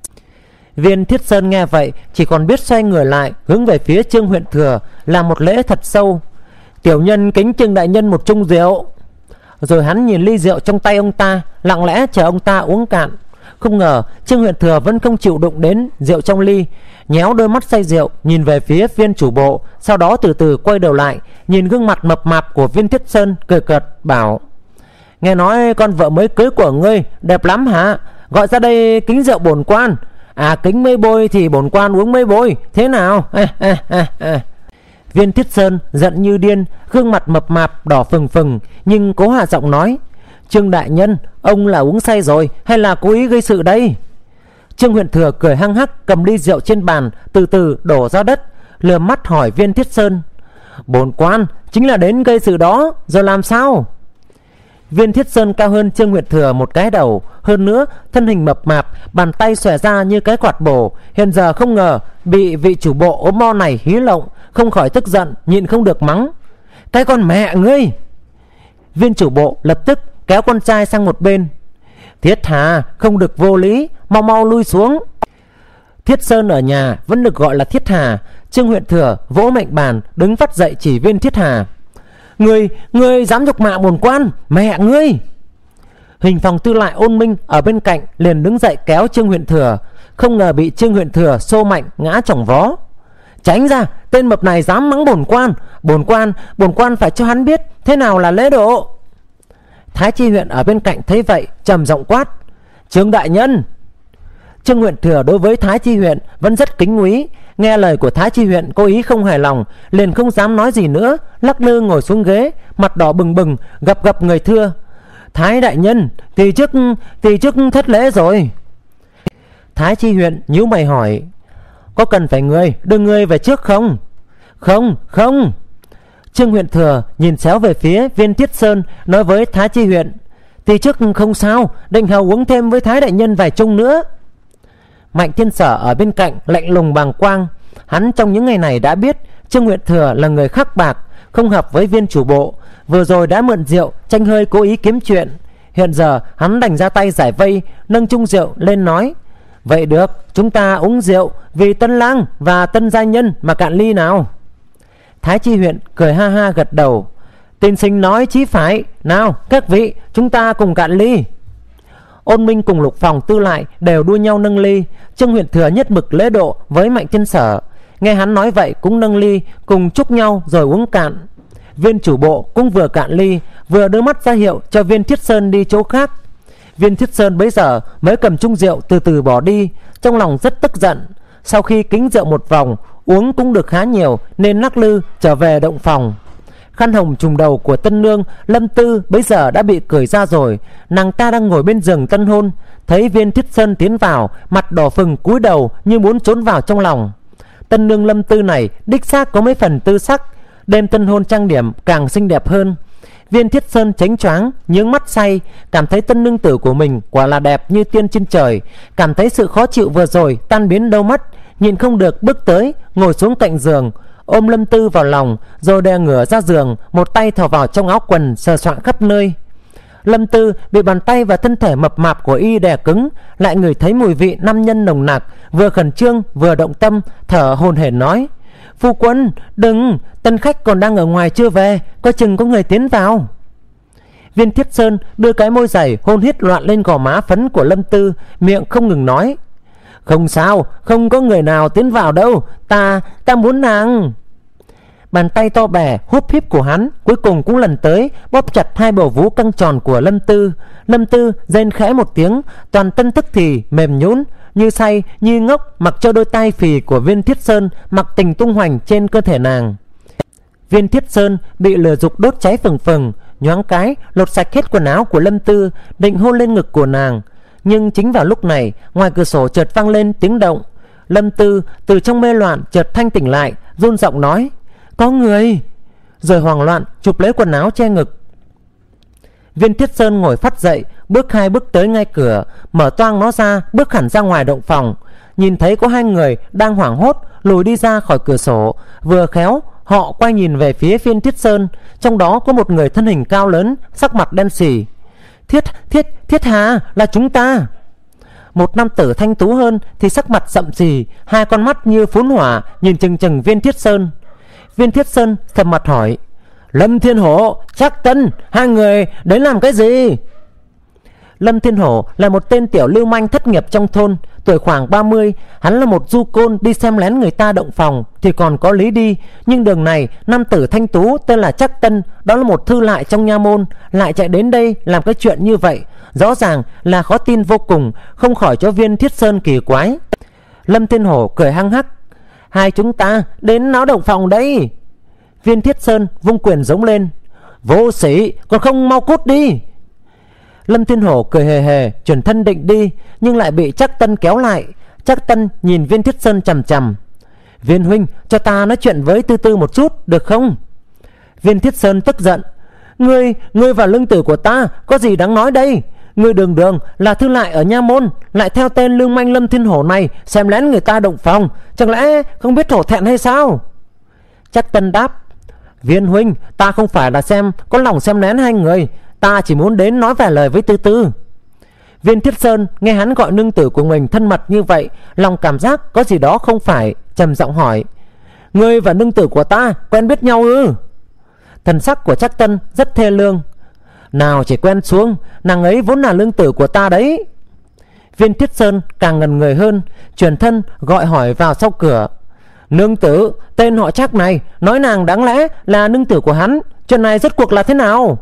Viên Thiết Sơn nghe vậy chỉ còn biết xoay người lại, hướng về phía Trương huyện thừa làm một lễ thật sâu: Tiểu nhân kính Trương đại nhân một chung rượu. Rồi hắn nhìn ly rượu trong tay ông ta, lặng lẽ chờ ông ta uống cạn. Không ngờ Trương huyện thừa vẫn không chịu đụng đến rượu trong ly, nhéo đôi mắt say rượu nhìn về phía viên chủ bộ, sau đó từ từ quay đầu lại nhìn gương mặt mập mạp của Viên Thiết Sơn, cười cợt bảo: Nghe nói con vợ mới cưới của ngươi đẹp lắm hả? Gọi ra đây kính rượu bổn quan. À, kính mấy bôi thì bổn quan uống mấy bôi, thế nào? À, à, à, à. Viên Thiết Sơn giận như điên, gương mặt mập mạp đỏ phừng phừng, nhưng cố hạ giọng nói: Trương đại nhân, ông là uống say rồi hay là cố ý gây sự đây? Trương huyện thừa cười hăng hắc, cầm ly rượu trên bàn từ từ đổ ra đất, lườm mắt hỏi Viên Thiết Sơn: Bổn quan chính là đến gây sự đó, rồi làm sao? Viên Thiết Sơn cao hơn Trương huyện thừa một cái đầu, hơn nữa thân hình mập mạp, bàn tay xòe ra như cái quạt bổ, hiện giờ không ngờ bị vị chủ bộ ốm mo này hí lộng, không khỏi tức giận, nhịn không được mắng: Cái con mẹ ngươi! Viên chủ bộ lập tức kéo con trai sang một bên: Thiết Hà, không được vô lý, mau mau lui xuống. Thiết Sơn ở nhà vẫn được gọi là Thiết Hà. Trương huyện thừa vỗ mạnh bàn, đứng vắt dậy chỉ Viên Thiết Hà: Ngươi, ngươi dám nhục mạ bổn quan, mẹ ngươi! Hình phòng tư lại Ôn Minh ở bên cạnh liền đứng dậy kéo Trương huyện thừa, không ngờ bị Trương huyện thừa xô mạnh ngã chỏng vó. Tránh ra, tên mập này dám mắng bổn quan, bổn quan, bổn quan phải cho hắn biết thế nào là lễ độ. Thái Chi huyện ở bên cạnh thấy vậy trầm giọng quát: Trương đại nhân! Trương huyện thừa đối với Thái Chi huyện vẫn rất kính quý, nghe lời của Thái Chi huyện cố ý không hài lòng, liền không dám nói gì nữa, lắc lư ngồi xuống ghế, mặt đỏ bừng bừng, gập gập người thưa: Thái đại nhân, thì trước thì trước thất lễ rồi. Thái Chi huyện nhíu mày hỏi: Có cần phải người đưa người về trước không? Không, không. Trương huyện thừa nhìn xéo về phía Viên Thiết Sơn, nói với Thái Chi huyện: Thì trước không sao, định hầu uống thêm với Thái đại nhân vài chung nữa. Mạnh Thiên Sở ở bên cạnh lạnh lùng bàng quang, hắn trong những ngày này đã biết Trương huyện thừa là người khắc bạc, không hợp với Viên chủ bộ, vừa rồi đã mượn rượu tranh hơi cố ý kiếm chuyện. Hiện giờ hắn đành ra tay giải vây, nâng chung rượu lên nói: Vậy được, chúng ta uống rượu vì tân lang và tân gia nhân mà cạn ly nào. Thái Chi huyện cười ha ha gật đầu: Tiên sinh nói chí phải, nào các vị, chúng ta cùng cạn ly. Ôn Minh cùng Lục Phòng Tư lại đều đua nhau nâng ly. Trương huyện thừa nhất mực lễ độ với Mạnh Thiên Sở, nghe hắn nói vậy cũng nâng ly, cùng chúc nhau rồi uống cạn. Viên chủ bộ cũng vừa cạn ly, vừa đưa mắt ra hiệu cho Viên Thiết Sơn đi chỗ khác. Viên Thiết Sơn bấy giờ mới cầm chung rượu từ từ bỏ đi, trong lòng rất tức giận. Sau khi kính rượu một vòng, uống cũng được khá nhiều nên lắc lư trở về động phòng. Khăn hồng trùm đầu của tân nương Lâm Tư bấy giờ đã bị cởi ra rồi. Nàng ta đang ngồi bên giường tân hôn, thấy Viên Thiết Sơn tiến vào, mặt đỏ phừng cúi đầu như muốn trốn vào trong lòng. Tân nương Lâm Tư này đích xác có mấy phần tư sắc, đêm tân hôn trang điểm càng xinh đẹp hơn. Viên Thiết Sơn chánh choáng, nhướng mắt say, cảm thấy tân nương tử của mình quả là đẹp như tiên trên trời. Cảm thấy sự khó chịu vừa rồi tan biến đâu mất, nhịn không được bước tới, ngồi xuống cạnh giường, ôm Lâm Tư vào lòng, rồi đè ngửa ra giường, một tay thò vào trong áo quần sờ soạng khắp nơi. Lâm Tư bị bàn tay và thân thể mập mạp của y đè cứng, lại ngửi thấy mùi vị nam nhân nồng nặc, vừa khẩn trương vừa động tâm, thở hổn hển nói: "Phu quân, đừng, tân khách còn đang ở ngoài chưa về, coi chừng có người tiến vào." Viên Thiết Sơn đưa cái môi dày hôn hít loạn lên gò má phấn của Lâm Tư, miệng không ngừng nói: "Không sao, không có người nào tiến vào đâu, ta, ta muốn nàng." Bàn tay to bè húp híp của hắn cuối cùng cũng lần tới, bóp chặt hai bầu vú căng tròn của Lâm Tư. Lâm Tư rên khẽ một tiếng, toàn thân tức thì mềm nhũn, như say như ngốc, mặc cho đôi tay phì của Viên Thiết Sơn mặc tình tung hoành trên cơ thể nàng. Viên Thiết Sơn bị lửa dục đốt cháy phừng phừng, nhoáng cái lột sạch hết quần áo của Lâm Tư, định hôn lên ngực của nàng. Nhưng chính vào lúc này, ngoài cửa sổ chợt vang lên tiếng động. Lâm Tư từ trong mê loạn chợt thanh tỉnh lại, run giọng nói: "Có người!" Rồi hoảng loạn chụp lấy quần áo che ngực. Viên Thiết Sơn ngồi phắt dậy, bước hai bước tới ngay cửa, mở toang nó ra, bước hẳn ra ngoài động phòng. Nhìn thấy có hai người đang hoảng hốt lùi đi ra khỏi cửa sổ, vừa khéo họ quay nhìn về phía Viên Thiết Sơn, trong đó có một người thân hình cao lớn, sắc mặt đen sì. Thiết, thiết, thiết Hà, là chúng ta." Một nam tử thanh tú hơn thì sắc mặt sậm sì, hai con mắt như phun hỏa nhìn chừng chừng Viên Thiết Sơn. Viên Thiết Sơn sầm mặt hỏi: "Lâm Thiên Hổ, Trác Tân, hai người đến làm cái gì?" Lâm Thiên Hổ là một tên tiểu lưu manh thất nghiệp trong thôn, tuổi khoảng ba mươi. Hắn là một du côn đi xem lén người ta động phòng thì còn có lý đi, nhưng đường này nam tử thanh tú tên là Trác Tân, đó là một thư lại trong nha môn, lại chạy đến đây làm cái chuyện như vậy, rõ ràng là khó tin vô cùng, không khỏi cho Viên Thiết Sơn kỳ quái. Lâm Thiên Hổ cười hăng hắc: "Hai chúng ta đến náo động phòng đấy." Viên Thiết Sơn vung quyền giống lên: "Vô sĩ, còn không mau cút đi." Lâm Thiên Hổ cười hề hề chuyển thân định đi, nhưng lại bị Trác Tân kéo lại. Trác Tân nhìn Viên Thiết Sơn chằm chằm: "Viên huynh, cho ta nói chuyện với Tư Tư một chút được không?" Viên Thiết Sơn tức giận: Ngươi, ngươi và lương tử của ta có gì đáng nói đây? Ngươi đường đường là thư lại ở nha môn, lại theo tên lưu manh Lâm Thiên Hổ này xem lén người ta động phòng, chẳng lẽ không biết hổ thẹn hay sao?" Trác Tân đáp: "Viên huynh, ta không phải là xem có lòng xem lén hai người, ta chỉ muốn đến nói vài lời với Tư Tư." Viên Thiết Sơn nghe hắn gọi nương tử của mình thân mật như vậy, lòng cảm giác có gì đó không phải, trầm giọng hỏi: "Ngươi và nương tử của ta quen biết nhau ư?" Thần sắc của Trác Tân rất thê lương: "Nào chỉ quen xuống, nàng ấy vốn là nương tử của ta đấy." Viên Thiết Sơn càng ngần người hơn, chuyển thân gọi hỏi vào sau cửa: "Nương tử, tên họ Trác này nói nàng đáng lẽ là nương tử của hắn, chuyện này rốt cuộc là thế nào?"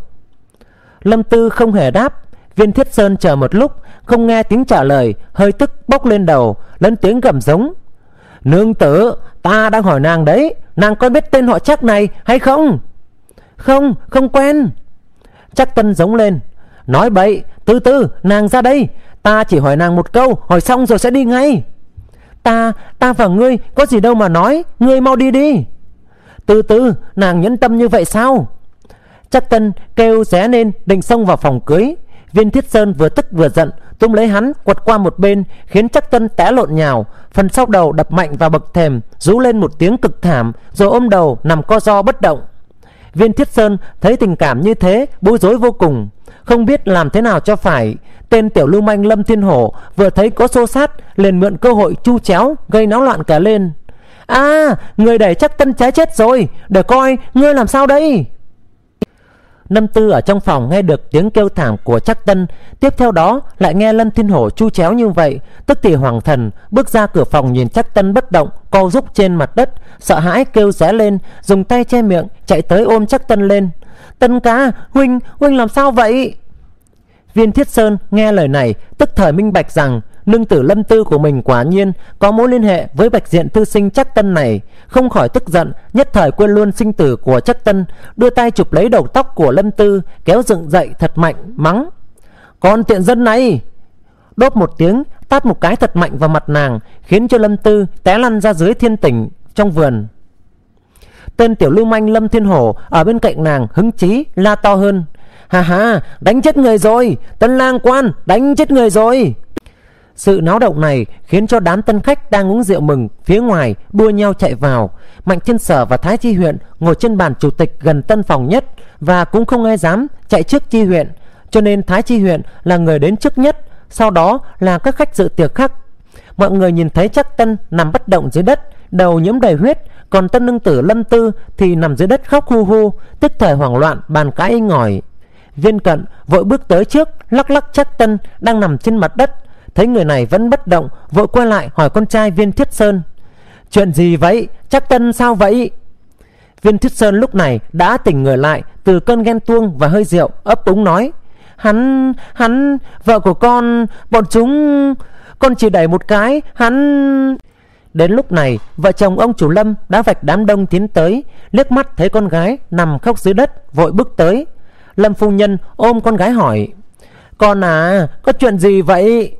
Lâm Tư không hề đáp. Viên Thiết Sơn chờ một lúc không nghe tiếng trả lời, hơi tức bốc lên đầu, lớn tiếng gầm giống: "Nương tử, ta đang hỏi nàng đấy, nàng có biết tên họ Trác này hay không?" "Không, không quen." Trác Tân giống lên: "Nói bậy, Tư Tư, nàng ra đây, ta chỉ hỏi nàng một câu, hỏi xong rồi sẽ đi ngay." Ta, ta và ngươi có gì đâu mà nói, ngươi mau đi đi." "Tư Tư, nàng nhẫn tâm như vậy sao?" Trác Tân kêu ré lên định xông vào phòng cưới. Viên Thiết Sơn vừa tức vừa giận, túm lấy hắn quật qua một bên, khiến Trác Tân té lộn nhào, phần sau đầu đập mạnh vào bậc thềm, rú lên một tiếng cực thảm, rồi ôm đầu nằm co ro bất động. Viên Thiết Sơn thấy tình cảm như thế bối rối vô cùng, không biết làm thế nào cho phải. Tên tiểu lưu manh Lâm Thiên Hổ vừa thấy có xô sát liền mượn cơ hội chu chéo gây náo loạn cả lên. "À, người đẩy Trác Tân trái chết rồi, để coi ngươi làm sao đây." Lâm Tư ở trong phòng nghe được tiếng kêu thảm của Trác Tân, tiếp theo đó lại nghe Lâm Thiên Hổ chu chéo như vậy, tức thì hoàng thần, bước ra cửa phòng nhìn Trác Tân bất động co rúc trên mặt đất, sợ hãi kêu ré lên, dùng tay che miệng chạy tới ôm Trác Tân lên. "Tân ca, huynh, huynh làm sao vậy?" Viên Thiết Sơn nghe lời này tức thời minh bạch rằng nương tử Lâm Tư của mình quả nhiên có mối liên hệ với bạch diện thư sinh Trác Tân này, không khỏi tức giận, nhất thời quên luôn sinh tử của Trác Tân, đưa tay chụp lấy đầu tóc của Lâm Tư, kéo dựng dậy thật mạnh, mắng: "Con tiện dân này!" Đốp một tiếng, tát một cái thật mạnh vào mặt nàng, khiến cho Lâm Tư té lăn ra dưới thiên tỉnh trong vườn. Tên tiểu lưu manh Lâm Thiên Hổ ở bên cạnh nàng hứng chí la to hơn: "Ha ha, đánh chết người rồi, Tân lang quan, đánh chết người rồi!" Sự náo động này khiến cho đám tân khách đang uống rượu mừng phía ngoài đua nhau chạy vào. Mạnh Thiên Sở và Thái Chi Huyện ngồi trên bàn chủ tịch gần tân phòng nhất, và cũng không ai dám chạy trước Chi Huyện, cho nên Thái Chi Huyện là người đến trước nhất, sau đó là các khách dự tiệc khác. Mọi người nhìn thấy Trác Tân nằm bất động dưới đất, đầu nhiễm đầy huyết, còn tân nương tử Lâm Tư thì nằm dưới đất khóc hu hu, tức thời hoảng loạn bàn cãi inh ỏi. Viên Cận vội bước tới trước, lắc lắc Trác Tân đang nằm trên mặt đất, thấy người này vẫn bất động, vội quay lại hỏi con trai Viên Thiết Sơn: "Chuyện gì vậy? Trác Tân sao vậy?" Viên Thiết Sơn lúc này đã tỉnh người lại từ cơn ghen tuông và hơi rượu, ấp úng nói: Hắn, hắn, vợ của con, bọn chúng, con chỉ đẩy một cái, hắn... Đến lúc này, vợ chồng ông chủ Lâm đã vạch đám đông tiến tới, liếc mắt thấy con gái nằm khóc dưới đất, vội bước tới. Lâm phu nhân ôm con gái hỏi: "Con à, có chuyện gì vậy?"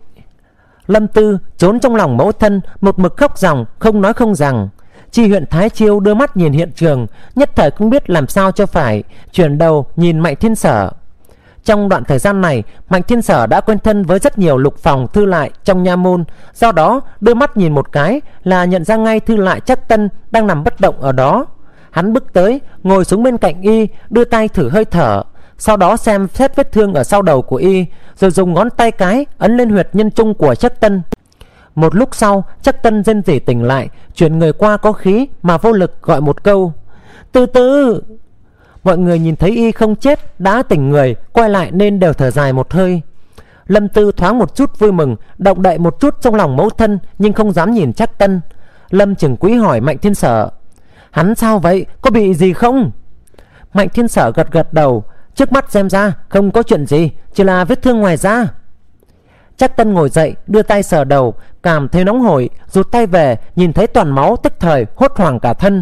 Lâm Tư trốn trong lòng mẫu thân, một mực khóc ròng, không nói không rằng. Chi huyện Thái Chiêu đưa mắt nhìn hiện trường, nhất thời không biết làm sao cho phải, chuyển đầu nhìn Mạnh Thiên Sở. Trong đoạn thời gian này, Mạnh Thiên Sở đã quen thân với rất nhiều lục phòng thư lại trong nha môn, do đó đưa mắt nhìn một cái là nhận ra ngay thư lại Trác Tân đang nằm bất động ở đó. Hắn bước tới, ngồi xuống bên cạnh y, đưa tay thử hơi thở, sau đó xem xét vết thương ở sau đầu của y, rồi dùng ngón tay cái ấn lên huyệt nhân trung của Trác Tân. Một lúc sau, Trác Tân rên rỉ tỉnh lại, chuyển người qua có khí mà vô lực gọi một câu: "Từ từ." Mọi người nhìn thấy y không chết, đã tỉnh người, quay lại nên đều thở dài một hơi. Lâm Tư thoáng một chút vui mừng, động đậy một chút trong lòng mẫu thân, nhưng không dám nhìn Trác Tân. Lâm Trưởng Quý hỏi Mạnh Thiên Sở: "Hắn sao vậy, có bị gì không?" Mạnh Thiên Sở gật gật đầu, trước mắt xem ra không có chuyện gì, chỉ là vết thương ngoài da. Trác Tân ngồi dậy, đưa tay sờ đầu, cảm thấy nóng hổi, rụt tay về, nhìn thấy toàn máu, tức thời hốt hoảng cả thân.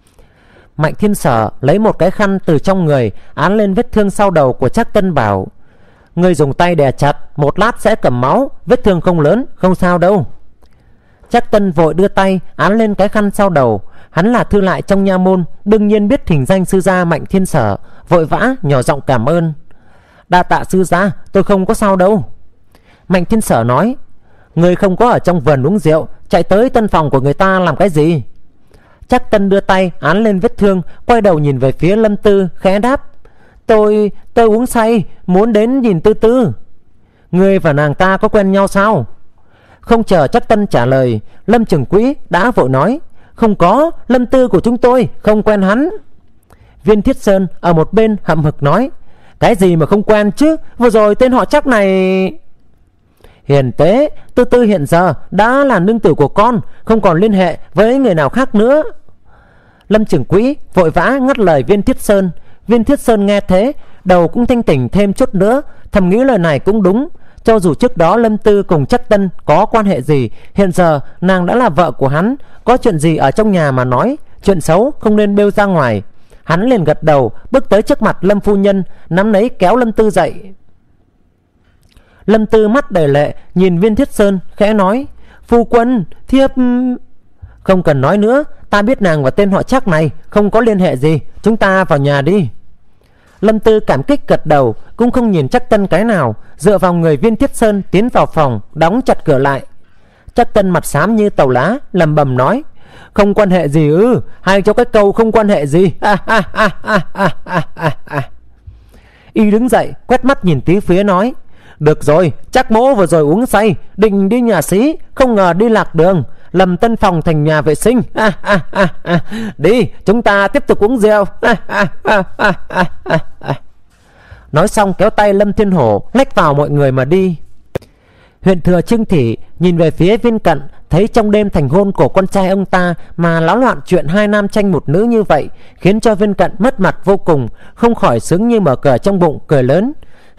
Mạnh Thiên Sở lấy một cái khăn từ trong người án lên vết thương sau đầu của Trác Tân, bảo: "Ngươi dùng tay đè chặt, một lát sẽ cầm máu, vết thương không lớn, không sao đâu." Trác Tân vội đưa tay án lên cái khăn sau đầu. Hắn là thư lại trong nha môn, đương nhiên biết thỉnh danh sư gia Mạnh Thiên Sở, vội vã nhỏ giọng cảm ơn: "Đa tạ sư gia, tôi không có sao đâu." Mạnh Thiên Sở nói: "Ngươi không có ở trong vườn uống rượu, chạy tới tân phòng của người ta làm cái gì?" Trác Tân đưa tay án lên vết thương, quay đầu nhìn về phía Lâm Tư, khẽ đáp: Tôi, tôi uống say, muốn đến nhìn Tư Tư." "Ngươi và nàng ta có quen nhau sao?" Không chờ Trác Tân trả lời, Lâm Trưởng Quỹ đã vội nói: "Không có, Lâm Tư của chúng tôi không quen hắn." Viên Thiết Sơn ở một bên hậm hực nói: "Cái gì mà không quen chứ, vừa rồi tên họ Trác này..." "Hiền tế, Tư Tư hiện giờ đã là nương tử của con, không còn liên hệ với người nào khác nữa." Lâm Trưởng Quỹ vội vã ngắt lời Viên Thiết Sơn. Viên Thiết Sơn nghe thế, đầu cũng thanh tỉnh thêm chút nữa, thầm nghĩ lời này cũng đúng. Cho dù trước đó Lâm Tư cùng Trác Tân có quan hệ gì, hiện giờ nàng đã là vợ của hắn, có chuyện gì ở trong nhà mà nói, chuyện xấu không nên bêu ra ngoài. Hắn liền gật đầu, bước tới trước mặt Lâm phu nhân, nắm lấy kéo Lâm Tư dậy. Lâm Tư mắt đầy lệ nhìn Viên Thiết Sơn, khẽ nói: "Phu quân, thiếp..." "Không cần nói nữa, ta biết nàng và tên họ Trác này không có liên hệ gì, chúng ta vào nhà đi." Lâm Tư cảm kích gật đầu, cũng không nhìn Trác Tân cái nào, dựa vào người Viên Thiết Sơn tiến vào phòng, đóng chặt cửa lại. Trác Tân mặt xám như tàu lá, lầm bầm nói: "Không quan hệ gì ư? Hay cho cái câu không quan hệ gì?" À, à, à, à, à, à, à, à. Y đứng dậy, quét mắt nhìn tí phía nói: "Được rồi, Trác mỗ vừa rồi uống say, định đi nhà xí, không ngờ đi lạc đường, lầm tân phòng thành nhà vệ sinh. À, à, à, à. Đi, chúng ta tiếp tục uống rượu." À, à, à, à, à, à, à. Nói xong kéo tay Lâm Thiên Hổ lách vào mọi người mà đi. Huyện thừa Trương Thị nhìn về phía Viên Cận, thấy trong đêm thành hôn của con trai ông ta mà láo loạn chuyện hai nam tranh một nữ như vậy, khiến cho Viên Cận mất mặt vô cùng, không khỏi sướng như mở cờ trong bụng, cười lớn: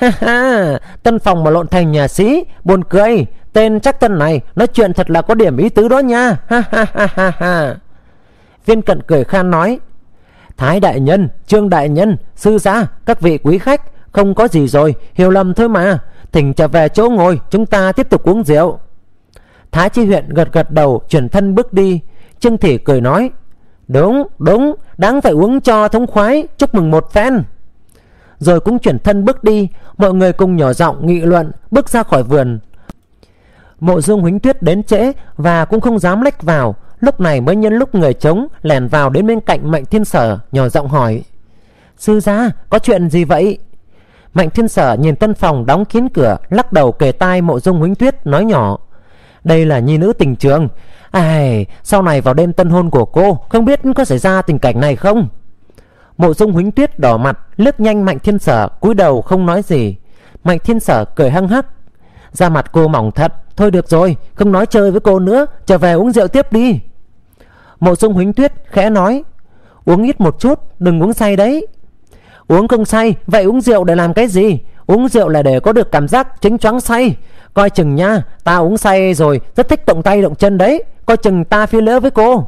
Ha ha, Tân Phòng mà lộn thành nhà sĩ, buồn cười. Tên Trác Tân này nói chuyện thật là có điểm ý tứ đó nha. Ha ha ha ha ha. Viên Cận cười khan nói: Thái đại nhân, Trương đại nhân, sư gia, các vị quý khách, không có gì rồi, hiểu lầm thôi mà. Thỉnh trở về chỗ ngồi, chúng ta tiếp tục uống rượu. Thái Chi Huyện gật gật đầu, chuyển thân bước đi. Trương Thị cười nói: Đúng, đúng, đáng phải uống cho thống khoái, chúc mừng một phen. Rồi cũng chuyển thân bước đi. Mọi người cùng nhỏ giọng nghị luận, bước ra khỏi vườn. Mộ Dung Huỳnh Tuyết đến trễ và cũng không dám lách vào. Lúc này mới nhân lúc người trống lẻn vào đến bên cạnh Mạnh Thiên Sở, nhỏ giọng hỏi: Sư gia, có chuyện gì vậy? Mạnh Thiên Sở nhìn Tân Phòng đóng kín cửa, lắc đầu kề tai Mộ Dung Huỳnh Tuyết, nói nhỏ: Đây là nhi nữ tình trường. Ai, sau này vào đêm tân hôn của cô, không biết có xảy ra tình cảnh này không? Mộ Dung Huỳnh Tuyết đỏ mặt, liếc nhanh Mạnh Thiên Sở, cúi đầu không nói gì. Mạnh Thiên Sở cười hăng hắc: Da mặt cô mỏng thật. Thôi được rồi, không nói chơi với cô nữa, trở về uống rượu tiếp đi. Mộ Dung Huỳnh Tuyết khẽ nói: Uống ít một chút, đừng uống say đấy. Uống không say, vậy uống rượu để làm cái gì? Uống rượu là để có được cảm giác chính choáng say. Coi chừng nha, ta uống say rồi rất thích động tay động chân đấy. Coi chừng ta phi lỡ với cô.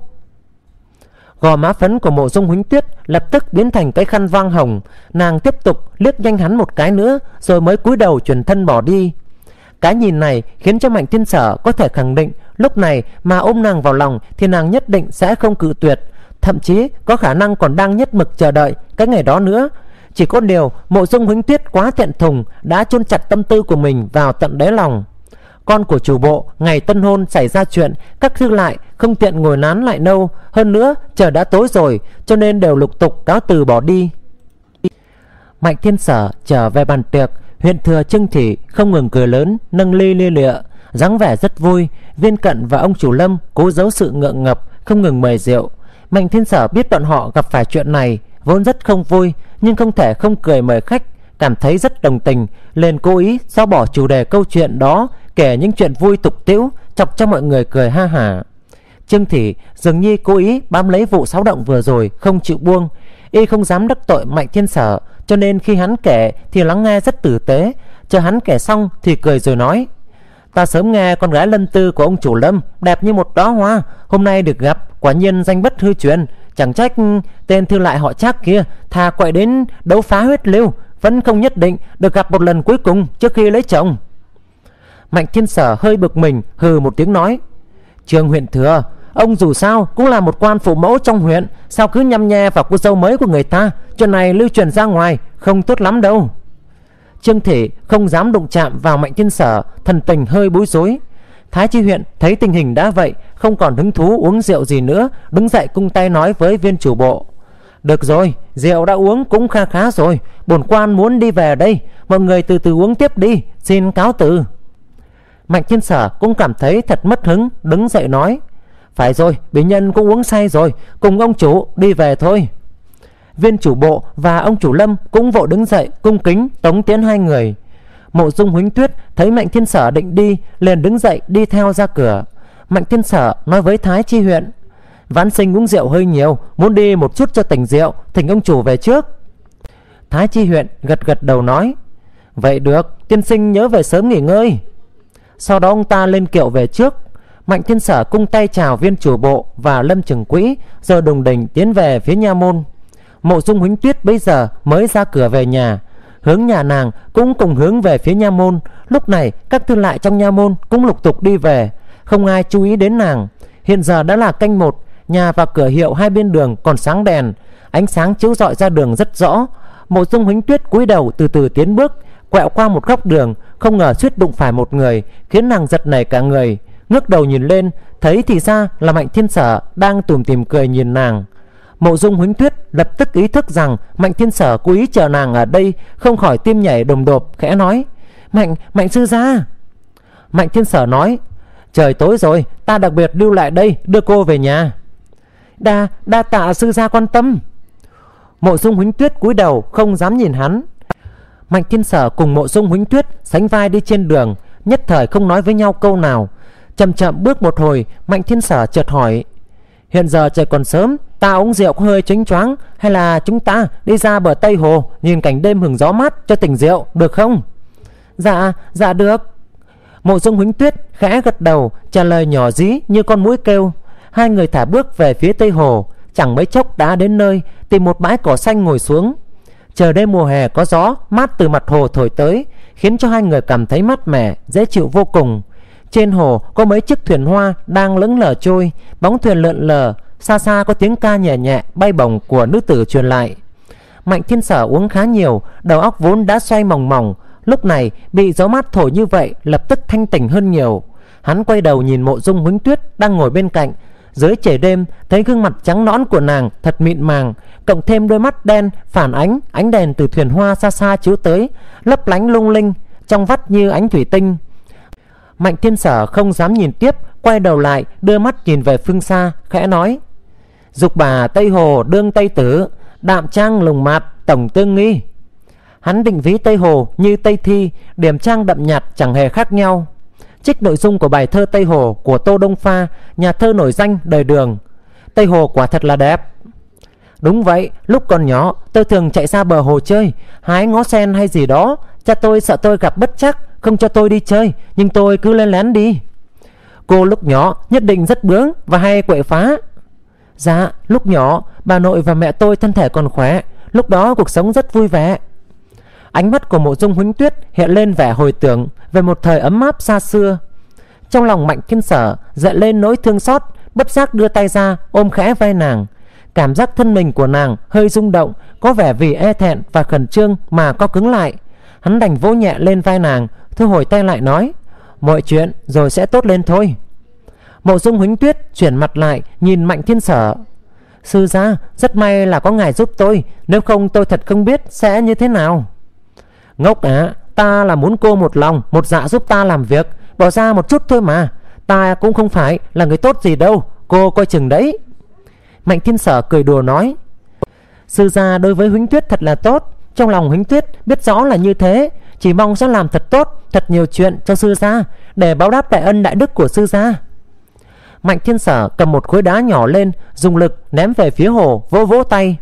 Gò má phấn của Mộ Dung Huỳnh Tuyết lập tức biến thành cái khăn voang hồng. Nàng tiếp tục liếc nhanh hắn một cái nữa, rồi mới cúi đầu chuyển thân bỏ đi. Cái nhìn này khiến cho Mạnh Thiên Sở có thể khẳng định lúc này mà ôm nàng vào lòng thì nàng nhất định sẽ không cự tuyệt, thậm chí có khả năng còn đang nhất mực chờ đợi cái ngày đó nữa. Chỉ có điều Mộ Dung Huỳnh Tuyết quá thẹn thùng, đã chôn chặt tâm tư của mình vào tận đáy lòng. Con của chủ bộ ngày tân hôn xảy ra chuyện, các thư lại không tiện ngồi nán lại đâu. Hơn nữa trời đã tối rồi, cho nên đều lục tục cáo từ bỏ đi. Mạnh Thiên Sở trở về bàn tiệc. Huyện thừa Trương Thị không ngừng cười lớn, nâng ly lia lịa, dáng vẻ rất vui. Viên Cận và ông chủ Lâm cố giấu sự ngượng ngập, không ngừng mời rượu. Mạnh Thiên Sở biết bọn họ gặp phải chuyện này vốn rất không vui, nhưng không thể không cười mời khách, cảm thấy rất đồng tình, liền cố ý xóa bỏ chủ đề câu chuyện đó, kể những chuyện vui tục tĩu, chọc cho mọi người cười ha hả. Trương Thị dường như cố ý bám lấy vụ xáo động vừa rồi, không chịu buông. Y không dám đắc tội Mạnh Thiên Sở, cho nên khi hắn kể thì lắng nghe rất tử tế. Chờ hắn kể xong thì cười rồi nói: Ta sớm nghe con gái Lân Tư của ông chủ Lâm đẹp như một đóa hoa, hôm nay được gặp quả nhiên danh bất hư truyền. Chẳng trách tên thư lại họ Trác kia thà quậy đến đấu phá huyết lưu, vẫn không nhất định được gặp một lần cuối cùng trước khi lấy chồng. Mạnh Thiên Sở hơi bực mình, hừ một tiếng nói: Trương huyện thừa, ông dù sao cũng là một quan phụ mẫu trong huyện, sao cứ nhăm nhe vào cô dâu mới của người ta? Chuyện này lưu truyền ra ngoài không tốt lắm đâu. Trương Thị không dám đụng chạm vào Mạnh Thiên Sở, thần tình hơi bối rối. Thái Chi Huyện thấy tình hình đã vậy, không còn hứng thú uống rượu gì nữa, đứng dậy cung tay nói với viên chủ bộ: Được rồi, rượu đã uống cũng kha khá rồi, bổn quan muốn đi về đây, mọi người từ từ uống tiếp đi, xin cáo từ. Mạnh Thiên Sở cũng cảm thấy thật mất hứng, đứng dậy nói: Phải rồi, bí nhân cũng uống say rồi, cùng ông chủ đi về thôi. Viên chủ bộ và ông chủ Lâm cũng vội đứng dậy cung kính tống tiến hai người. Mộ Dung Huỳnh Tuyết thấy Mạnh Thiên Sở định đi, liền đứng dậy đi theo ra cửa. Mạnh Thiên Sở nói với Thái Chi Huyện: Vãn sinh uống rượu hơi nhiều, muốn đi một chút cho tỉnh rượu, thỉnh ông chủ về trước. Thái Chi Huyện gật gật đầu nói: Vậy được, tiên sinh nhớ về sớm nghỉ ngơi. Sau đó ông ta lên kiệu về trước. Mạnh Thiên Sở cung tay chào viên chủ bộ và Lâm Trưởng Quỹ, rồi đùng đỉnh tiến về phía nha môn. Mộ Dung Huỳnh Tuyết bây giờ mới ra cửa về nhà, hướng nhà nàng cũng cùng hướng về phía nha môn. Lúc này các thư lại trong nha môn cũng lục tục đi về, không ai chú ý đến nàng. Hiện giờ đã là canh một, nhà và cửa hiệu hai bên đường còn sáng đèn, ánh sáng chiếu rọi ra đường rất rõ. Mộ Dung Huỳnh Tuyết cúi đầu từ từ tiến bước, quẹo qua một góc đường, không ngờ suýt đụng phải một người, khiến nàng giật nảy cả người. Ngước đầu nhìn lên, thấy thì ra là Mạnh Thiên Sở đang tủm tỉm cười nhìn nàng. Mộ Dung Huỳnh Tuyết lập tức ý thức rằng Mạnh Thiên Sở cố ý chờ nàng ở đây, không khỏi tim nhảy đồm đột, khẽ nói: Mạnh, Mạnh sư gia. Mạnh Thiên Sở nói: Trời tối rồi, ta đặc biệt lưu lại đây đưa cô về nhà. Đa, đa tạ sư gia quan tâm. Mộ Dung Huỳnh Tuyết cúi đầu không dám nhìn hắn. Mạnh Thiên Sở cùng Mộ Dung Huỳnh Tuyết sánh vai đi trên đường, nhất thời không nói với nhau câu nào. Chậm chậm bước một hồi, Mạnh Thiên Sở chợt hỏi: hiện giờ trời còn sớm, ta uống rượu có hơi chênh choáng, hay là chúng ta đi ra bờ Tây Hồ nhìn cảnh đêm hưởng gió mát cho tỉnh rượu, được không? Dạ, dạ được. Mộ Dung Huỳnh Tuyết khẽ gật đầu, trả lời nhỏ dí như con muỗi kêu. Hai người thả bước về phía Tây Hồ, chẳng mấy chốc đã đến nơi, tìm một bãi cỏ xanh ngồi xuống. Trời đêm mùa hè có gió mát từ mặt hồ thổi tới, khiến cho hai người cảm thấy mát mẻ, dễ chịu vô cùng. Trên hồ có mấy chiếc thuyền hoa đang lững lờ trôi, bóng thuyền lượn lờ, xa xa có tiếng ca nhẹ nhẹ bay bổng của nữ tử truyền lại. Mạnh Thiên Sở uống khá nhiều, đầu óc vốn đã xoay mòng mòng, lúc này bị gió mát thổi như vậy lập tức thanh tỉnh hơn nhiều. Hắn quay đầu nhìn Mộ Dung Huỳnh Tuyết đang ngồi bên cạnh. Dưới trời đêm thấy gương mặt trắng nõn của nàng thật mịn màng, cộng thêm đôi mắt đen phản ánh ánh đèn từ thuyền hoa xa xa chiếu tới, lấp lánh lung linh, trong vắt như ánh thủy tinh. Mạnh Thiên Sở không dám nhìn tiếp, quay đầu lại đưa mắt nhìn về phương xa, khẽ nói: Dục bà Tây Hồ đương Tây Tử, đạm trang lùng mạt tổng tương nghi. Hắn định ví Tây Hồ như Tây Thi, điểm trang đậm nhạt chẳng hề khác nhau. Trích nội dung của bài thơ Tây Hồ của Tô Đông Pha, nhà thơ nổi danh đời Đường. Tây Hồ quả thật là đẹp. Đúng vậy, lúc còn nhỏ tôi thường chạy ra bờ hồ chơi, hái ngó sen hay gì đó. Cha tôi sợ tôi gặp bất trắc, không cho tôi đi chơi, nhưng tôi cứ lên lén đi. Cô lúc nhỏ nhất định rất bướng và hay quậy phá. Dạ, lúc nhỏ bà nội và mẹ tôi thân thể còn khỏe, lúc đó cuộc sống rất vui vẻ. Ánh mắt của Mộ Dung Huỳnh Tuyết hiện lên vẻ hồi tưởng về một thời ấm áp xa xưa. Trong lòng Mạnh Thiên Sở dậy lên nỗi thương xót, bất giác đưa tay ra ôm khẽ vai nàng. Cảm giác thân mình của nàng hơi rung động, có vẻ vì e thẹn và khẩn trương mà co cứng lại. Hắn đành vỗ nhẹ lên vai nàng, thu hồi tay lại nói: Mọi chuyện rồi sẽ tốt lên thôi. Mộ Dung Huỳnh Tuyết chuyển mặt lại nhìn Mạnh Thiên Sở. Sư gia, rất may là có ngài giúp tôi, nếu không tôi thật không biết sẽ như thế nào. Ngốc ạ, ta là muốn cô một lòng một dạ giúp ta làm việc, bỏ ra một chút thôi mà. Ta cũng không phải là người tốt gì đâu, cô coi chừng đấy. Mạnh Thiên Sở cười đùa nói: Sư gia đối với Huỳnh Tuyết thật là tốt. Trong lòng Huỳnh Tuyết biết rõ là như thế, chỉ mong sẽ làm thật tốt, thật nhiều chuyện cho sư gia, để báo đáp đại ân đại đức của sư gia. Mạnh Thiên Sở cầm một khối đá nhỏ lên, dùng lực ném về phía hồ, vỗ vỗ tay.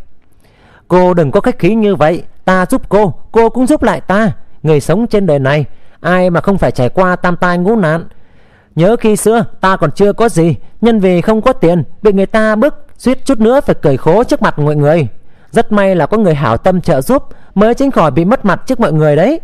Cô đừng có khách khí như vậy, ta giúp cô, cô cũng giúp lại ta. Người sống trên đời này, ai mà không phải trải qua tam tai ngũ nạn. Nhớ khi xưa ta còn chưa có gì, nhân vì không có tiền bị người ta bức, suýt chút nữa phải cười khố trước mặt mọi người. Rất may là có người hảo tâm trợ giúp, mới tránh khỏi bị mất mặt trước mọi người đấy.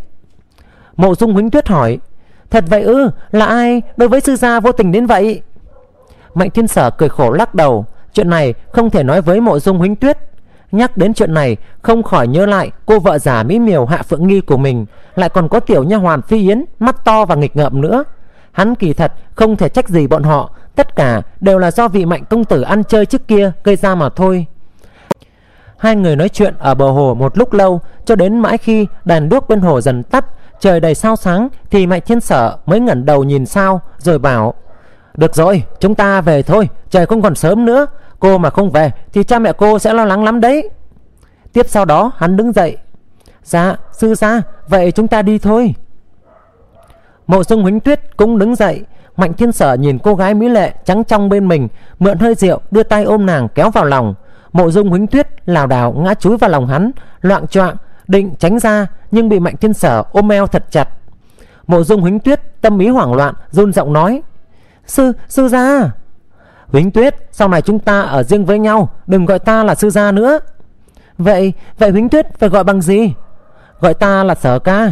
Mộ Dung Huỳnh Tuyết hỏi: Thật vậy ư? Là ai đối với sư gia vô tình đến vậy? Mạnh Thiên Sở cười khổ lắc đầu. Chuyện này không thể nói với Mộ Dung Huỳnh Tuyết. Nhắc đến chuyện này không khỏi nhớ lại cô vợ giả mỹ miều Hạ Phượng Nghi của mình, lại còn có tiểu nha hoàn Phi Yến mắt to và nghịch ngợm nữa. Hắn kỳ thật không thể trách gì bọn họ, tất cả đều là do vị Mạnh công tử ăn chơi trước kia gây ra mà thôi. Hai người nói chuyện ở bờ hồ một lúc lâu, cho đến mãi khi đèn đuốc bên hồ dần tắt, trời đầy sao sáng, thì Mạnh Thiên Sở mới ngẩng đầu nhìn sao rồi bảo: Được rồi, chúng ta về thôi, trời không còn sớm nữa. Cô mà không về thì cha mẹ cô sẽ lo lắng lắm đấy. Tiếp sau đó hắn đứng dậy: Dạ sư gia, vậy chúng ta đi thôi. Mộ Dung Huỳnh Tuyết cũng đứng dậy. Mạnh Thiên Sở nhìn cô gái mỹ lệ trắng trong bên mình, mượn hơi rượu đưa tay ôm nàng kéo vào lòng. Mộ Dung Huỳnh Tuyết lảo đảo ngã chúi vào lòng hắn, loạng choạng định tránh ra, nhưng bị Mạnh Thiên Sở ôm eo thật chặt. Mộ Dung Huỳnh Tuyết tâm ý hoảng loạn, run giọng nói: Sư, sư gia. Huỳnh Tuyết, sau này chúng ta ở riêng với nhau, đừng gọi ta là sư gia nữa. Vậy, vậy Huỳnh Tuyết phải gọi bằng gì? Gọi ta là Sở ca.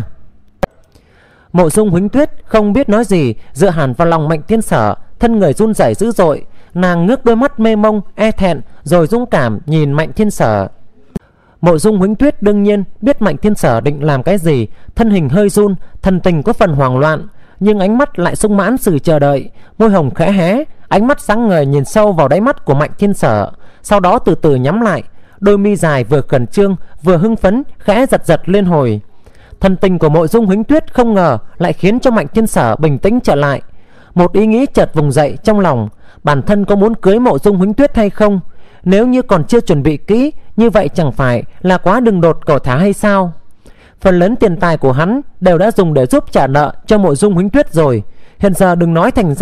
Mộ Dung Huỳnh Tuyết không biết nói gì, dựa hẳn vào lòng Mạnh Thiên Sở, thân người run rẩy dữ dội. Nàng ngước đôi mắt mê mông e thẹn, rồi dũng cảm nhìn Mạnh Thiên Sở. Mộ Dung Huỳnh Tuyết đương nhiên biết Mạnh Thiên Sở định làm cái gì, thân hình hơi run, thần tình có phần hoảng loạn, nhưng ánh mắt lại sung mãn sự chờ đợi. Môi hồng khẽ hé, ánh mắt sáng ngời nhìn sâu vào đáy mắt của Mạnh Thiên Sở, sau đó từ từ nhắm lại. Đôi mi dài vừa khẩn trương vừa hưng phấn khẽ giật giật lên hồi. Thần tình của Mộ Dung Huỳnh Tuyết không ngờ lại khiến cho Mạnh Thiên Sở bình tĩnh trở lại. Một ý nghĩ chợt vùng dậy trong lòng: bản thân có muốn cưới Mộ Dung Huỳnh Tuyết hay không? Nếu như còn chưa chuẩn bị kỹ, như vậy chẳng phải là quá đường đột cầu thả hay sao? Phần lớn tiền tài của hắn đều đã dùng để giúp trả nợ cho Mộ Dung Huỳnh Tuyết rồi. Hiện giờ đừng nói thành ra,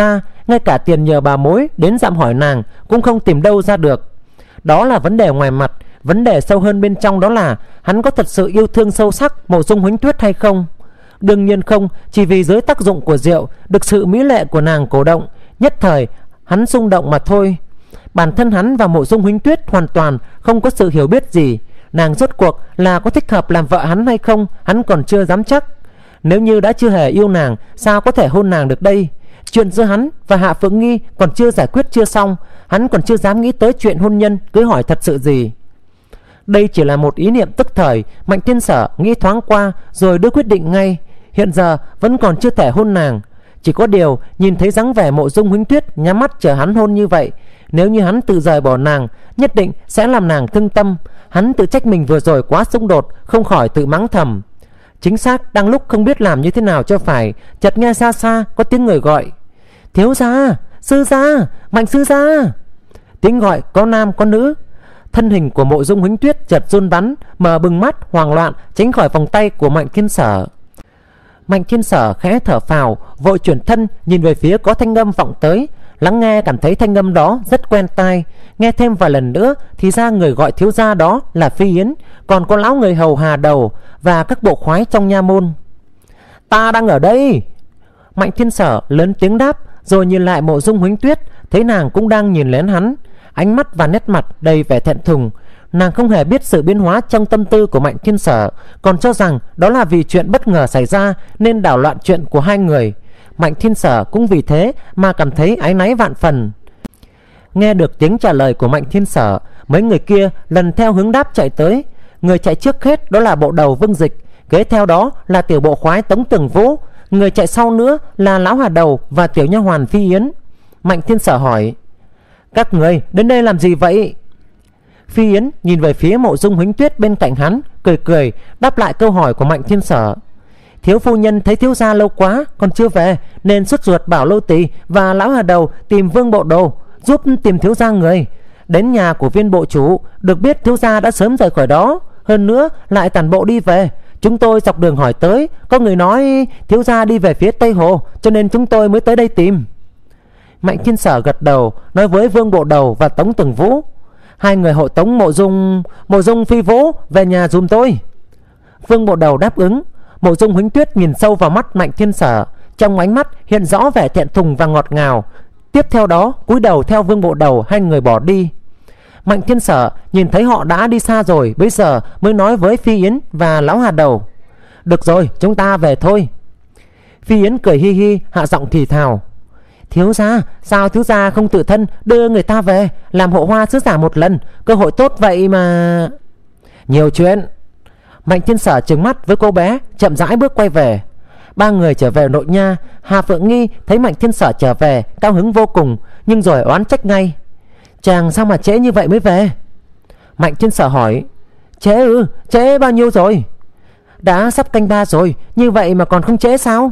ngay cả tiền nhờ bà mối đến dặm hỏi nàng cũng không tìm đâu ra được. Đó là vấn đề ngoài mặt. Vấn đề sâu hơn bên trong đó là hắn có thật sự yêu thương sâu sắc Mộ Dung Huỳnh Tuyết hay không? Đương nhiên không. Chỉ vì dưới tác dụng của rượu, được sự mỹ lệ của nàng cổ động, nhất thời hắn xung động mà thôi. Bản thân hắn và Mộ Dung Huỳnh Tuyết hoàn toàn không có sự hiểu biết gì. Nàng rốt cuộc là có thích hợp làm vợ hắn hay không, hắn còn chưa dám chắc. Nếu như đã chưa hề yêu nàng, sao có thể hôn nàng được đây? Chuyện giữa hắn và Hạ Phượng Nghi còn chưa giải quyết chưa xong, hắn còn chưa dám nghĩ tới chuyện hôn nhân cưới hỏi thật sự gì. Đây chỉ là một ý niệm tức thời. Mạnh Thiên Sở nghĩ thoáng qua rồi đưa quyết định ngay. Hiện giờ vẫn còn chưa thể hôn nàng. Chỉ có điều nhìn thấy dáng vẻ Mộ Dung Huỳnh Tuyết nhắm mắt chờ hắn hôn như vậy, nếu như hắn tự rời bỏ nàng, nhất định sẽ làm nàng thương tâm. Hắn tự trách mình vừa rồi quá xung đột, không khỏi tự mắng thầm. Chính xác đang lúc không biết làm như thế nào cho phải, chợt nghe xa xa có tiếng người gọi: Thiếu gia, sư gia, Mạnh sư gia. Tiếng gọi có nam có nữ. Thân hình của Mộ Dung Huỳnh Tuyết chợt run bắn, mở bừng mắt hoảng loạn tránh khỏi vòng tay của Mạnh Thiên Sở. Mạnh Thiên Sở khẽ thở phào, vội chuyển thân nhìn về phía có thanh âm vọng tới. Lắng nghe cảm thấy thanh âm đó rất quen tai. Nghe thêm vài lần nữa thì ra người gọi thiếu gia đó là Phi Yến, còn có lão người hầu Hà Đầu và các bộ khoái trong nha môn. Ta đang ở đây. Mạnh Thiên Sở lớn tiếng đáp, rồi nhìn lại Mộ Dung Huỳnh Tuyết, thấy nàng cũng đang nhìn lén hắn, ánh mắt và nét mặt đầy vẻ thẹn thùng. Nàng không hề biết sự biến hóa trong tâm tư của Mạnh Thiên Sở, còn cho rằng đó là vì chuyện bất ngờ xảy ra nên đảo loạn chuyện của hai người. Mạnh Thiên Sở cũng vì thế mà cảm thấy áy náy vạn phần. Nghe được tiếng trả lời của Mạnh Thiên Sở, mấy người kia lần theo hướng đáp chạy tới. Người chạy trước hết đó là bộ đầu Vương Dịch, kế theo đó là tiểu bộ khoái Tống Tường Vũ, người chạy sau nữa là lão Hà Đầu và tiểu nha hoàn Phi Yến. Mạnh Thiên Sở hỏi: Các người đến đây làm gì vậy? Phi Yến nhìn về phía Mộ Dung Huỳnh Tuyết bên cạnh hắn, cười cười đáp lại câu hỏi của Mạnh Thiên Sở: Thiếu phu nhân thấy thiếu gia lâu quá còn chưa về, nên sốt ruột bảo Lô Tỳ và lão Hà Đầu tìm Vương bộ đồ giúp tìm thiếu gia người. Đến nhà của Viên bộ chủ, được biết thiếu gia đã sớm rời khỏi đó, hơn nữa lại tản bộ đi về. Chúng tôi dọc đường hỏi tới, có người nói thiếu gia đi về phía Tây Hồ, cho nên chúng tôi mới tới đây tìm. Mạnh Thiên Sở gật đầu, nói với Vương bộ đầu và Tống Tường Vũ: Hai người hộ tống Mộ Dung Mộ Dung Phi Vũ về nhà dùm tôi. Vương bộ đầu đáp ứng. Mộ Dung Huỳnh Tuyết nhìn sâu vào mắt Mạnh Thiên Sở, trong ánh mắt hiện rõ vẻ thẹn thùng và ngọt ngào. Tiếp theo đó cúi đầu theo Vương bộ đầu, hai người bỏ đi. Mạnh Thiên Sở nhìn thấy họ đã đi xa rồi, bây giờ mới nói với Phi Yến và lão Hà Đầu: Được rồi, chúng ta về thôi. Phi Yến cười hi hi, hạ giọng thì thào: Thiếu gia, sao thiếu gia không tự thân đưa người ta về làm hộ hoa sứ giả một lần, cơ hội tốt vậy mà. Nhiều chuyện. Mạnh Thiên Sở trừng mắt với cô bé, chậm rãi bước quay về. Ba người trở về nội nha. Hà Phượng Nghi thấy Mạnh Thiên Sở trở về, cao hứng vô cùng, nhưng rồi oán trách ngay: Chàng sao mà trễ như vậy mới về? Mạnh Thiên Sở hỏi: Trễ ư? Trễ bao nhiêu rồi? Đã sắp canh ba rồi, như vậy mà còn không trễ sao?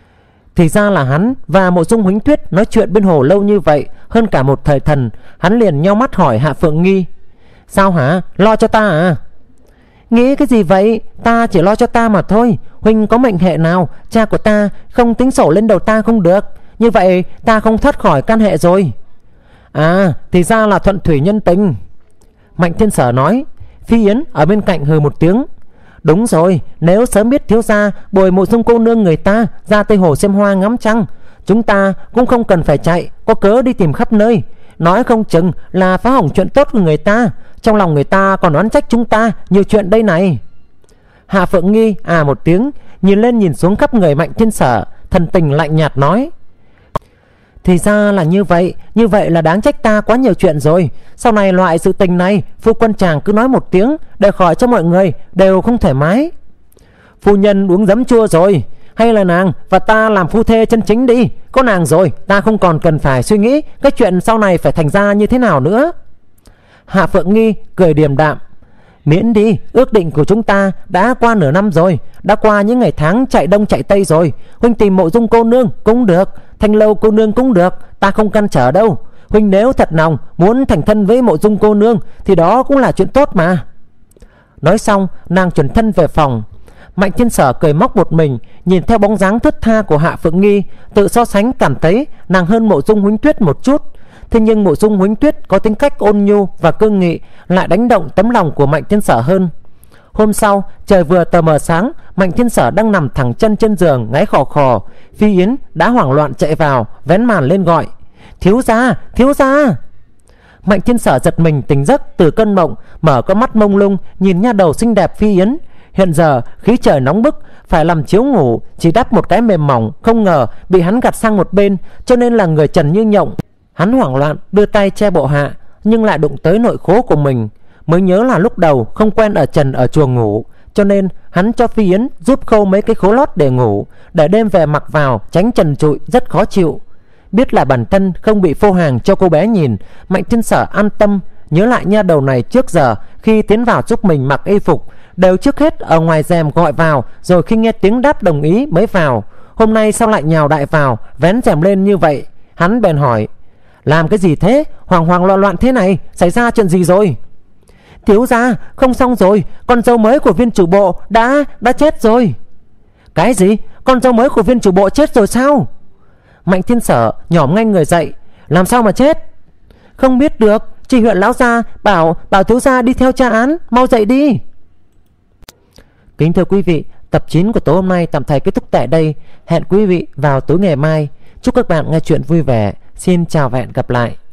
Thì ra là hắn và Mộ Dung Huỳnh Tuyết nói chuyện bên hồ lâu như vậy, hơn cả một thời thần. Hắn liền nheo mắt hỏi Hạ Phượng Nghi: Sao hả? Lo cho ta à? Nghĩ cái gì vậy? Ta chỉ lo cho ta mà thôi. Huynh có mệnh hệ nào cha của ta không tính sổ lên đầu ta không được, như vậy ta không thoát khỏi căn hệ rồi. À, thì ra là thuận thủy nhân tình. Mạnh Thiên Sở nói. Phi Yến ở bên cạnh hừ một tiếng: Đúng rồi, nếu sớm biết thiếu gia bồi Mộ Dung cô nương người ta ra Tây Hồ xem hoa ngắm trăng, chúng ta cũng không cần phải chạy có cớ đi tìm khắp nơi. Nói không chừng là phá hỏng chuyện tốt của người ta, trong lòng người ta còn oán trách chúng ta nhiều chuyện đây này. Hạ Phượng Nghi à một tiếng, nhìn lên nhìn xuống khắp người Mạnh Thiên Sở, thần tình lạnh nhạt nói: Thì ra là như vậy, như vậy là đáng trách ta quá nhiều chuyện rồi. Sau này loại sự tình này, phu quân chàng cứ nói một tiếng, để khỏi cho mọi người đều không thoải mái. Phu nhân uống giấm chua rồi, hay là nàng và ta làm phu thê chân chính đi. Có nàng rồi, ta không còn cần phải suy nghĩ cái chuyện sau này phải thành ra như thế nào nữa. Hạ Phượng Nghi cười điềm đạm: Miễn đi, ước định của chúng ta đã qua nửa năm rồi, đã qua những ngày tháng chạy đông chạy tây rồi. Huynh tìm Mộ Dung cô nương cũng được, Thanh Lâu cô nương cũng được, ta không ngăn trở đâu. Huynh nếu thật lòng muốn thành thân với Mộ Dung cô nương thì đó cũng là chuyện tốt mà. Nói xong nàng chuyển thân về phòng. Mạnh Thiên Sở cười móc một mình, nhìn theo bóng dáng thướt tha của Hạ Phượng Nghi, tự so sánh cảm thấy nàng hơn Mộ Dung Huỳnh Tuyết một chút. Thế nhưng Mộ Dung Huỳnh Tuyết có tính cách ôn nhu và cương nghị, lại đánh động tấm lòng của Mạnh Thiên Sở hơn. Hôm sau, trời vừa tờ mờ sáng, Mạnh Thiên Sở đang nằm thẳng chân trên giường ngáy khò khò. Phi Yến đã hoảng loạn chạy vào, vén màn lên gọi: "Thiếu gia, thiếu gia!" Mạnh Thiên Sở giật mình tỉnh giấc từ cơn mộng, mở con mắt mông lung nhìn nha đầu xinh đẹp Phi Yến. Hiện giờ khí trời nóng bức, phải làm chiếu ngủ, chỉ đắp một cái mềm mỏng, không ngờ bị hắn gạt sang một bên, cho nên là người trần như nhộng. Hắn hoảng loạn đưa tay che bộ hạ, nhưng lại đụng tới nội khố của mình. Mới nhớ là lúc đầu không quen ở trần ở chuồng ngủ, cho nên hắn cho Phi Yến giúp khâu mấy cái khố lót để ngủ, để đêm về mặc vào tránh trần trụi rất khó chịu. Biết là bản thân không bị phô hàng cho cô bé nhìn, Mạnh Thiên Sở an tâm. Nhớ lại nha đầu này trước giờ khi tiến vào giúp mình mặc y phục đều trước hết ở ngoài rèm gọi vào, rồi khi nghe tiếng đáp đồng ý mới vào. Hôm nay sao lại nhào đại vào, vén rèm lên như vậy? Hắn bèn hỏi: "Làm cái gì thế? Hoang hoang loạn loạn thế này, xảy ra chuyện gì rồi?" "Thiếu gia, không xong rồi, con dâu mới của viên chủ bộ đã đã chết rồi." "Cái gì? Con dâu mới của viên chủ bộ chết rồi sao?" Mạnh Thiên Sở nhỏm ngay người dậy: "Làm sao mà chết?" "Không biết được, chỉ huyện lão gia bảo bảo thiếu gia đi theo tra án, mau dậy đi." Kính thưa quý vị, tập chín của tối hôm nay tạm thời kết thúc tại đây. Hẹn quý vị vào tối ngày mai. Chúc các bạn nghe chuyện vui vẻ. Xin chào và hẹn gặp lại.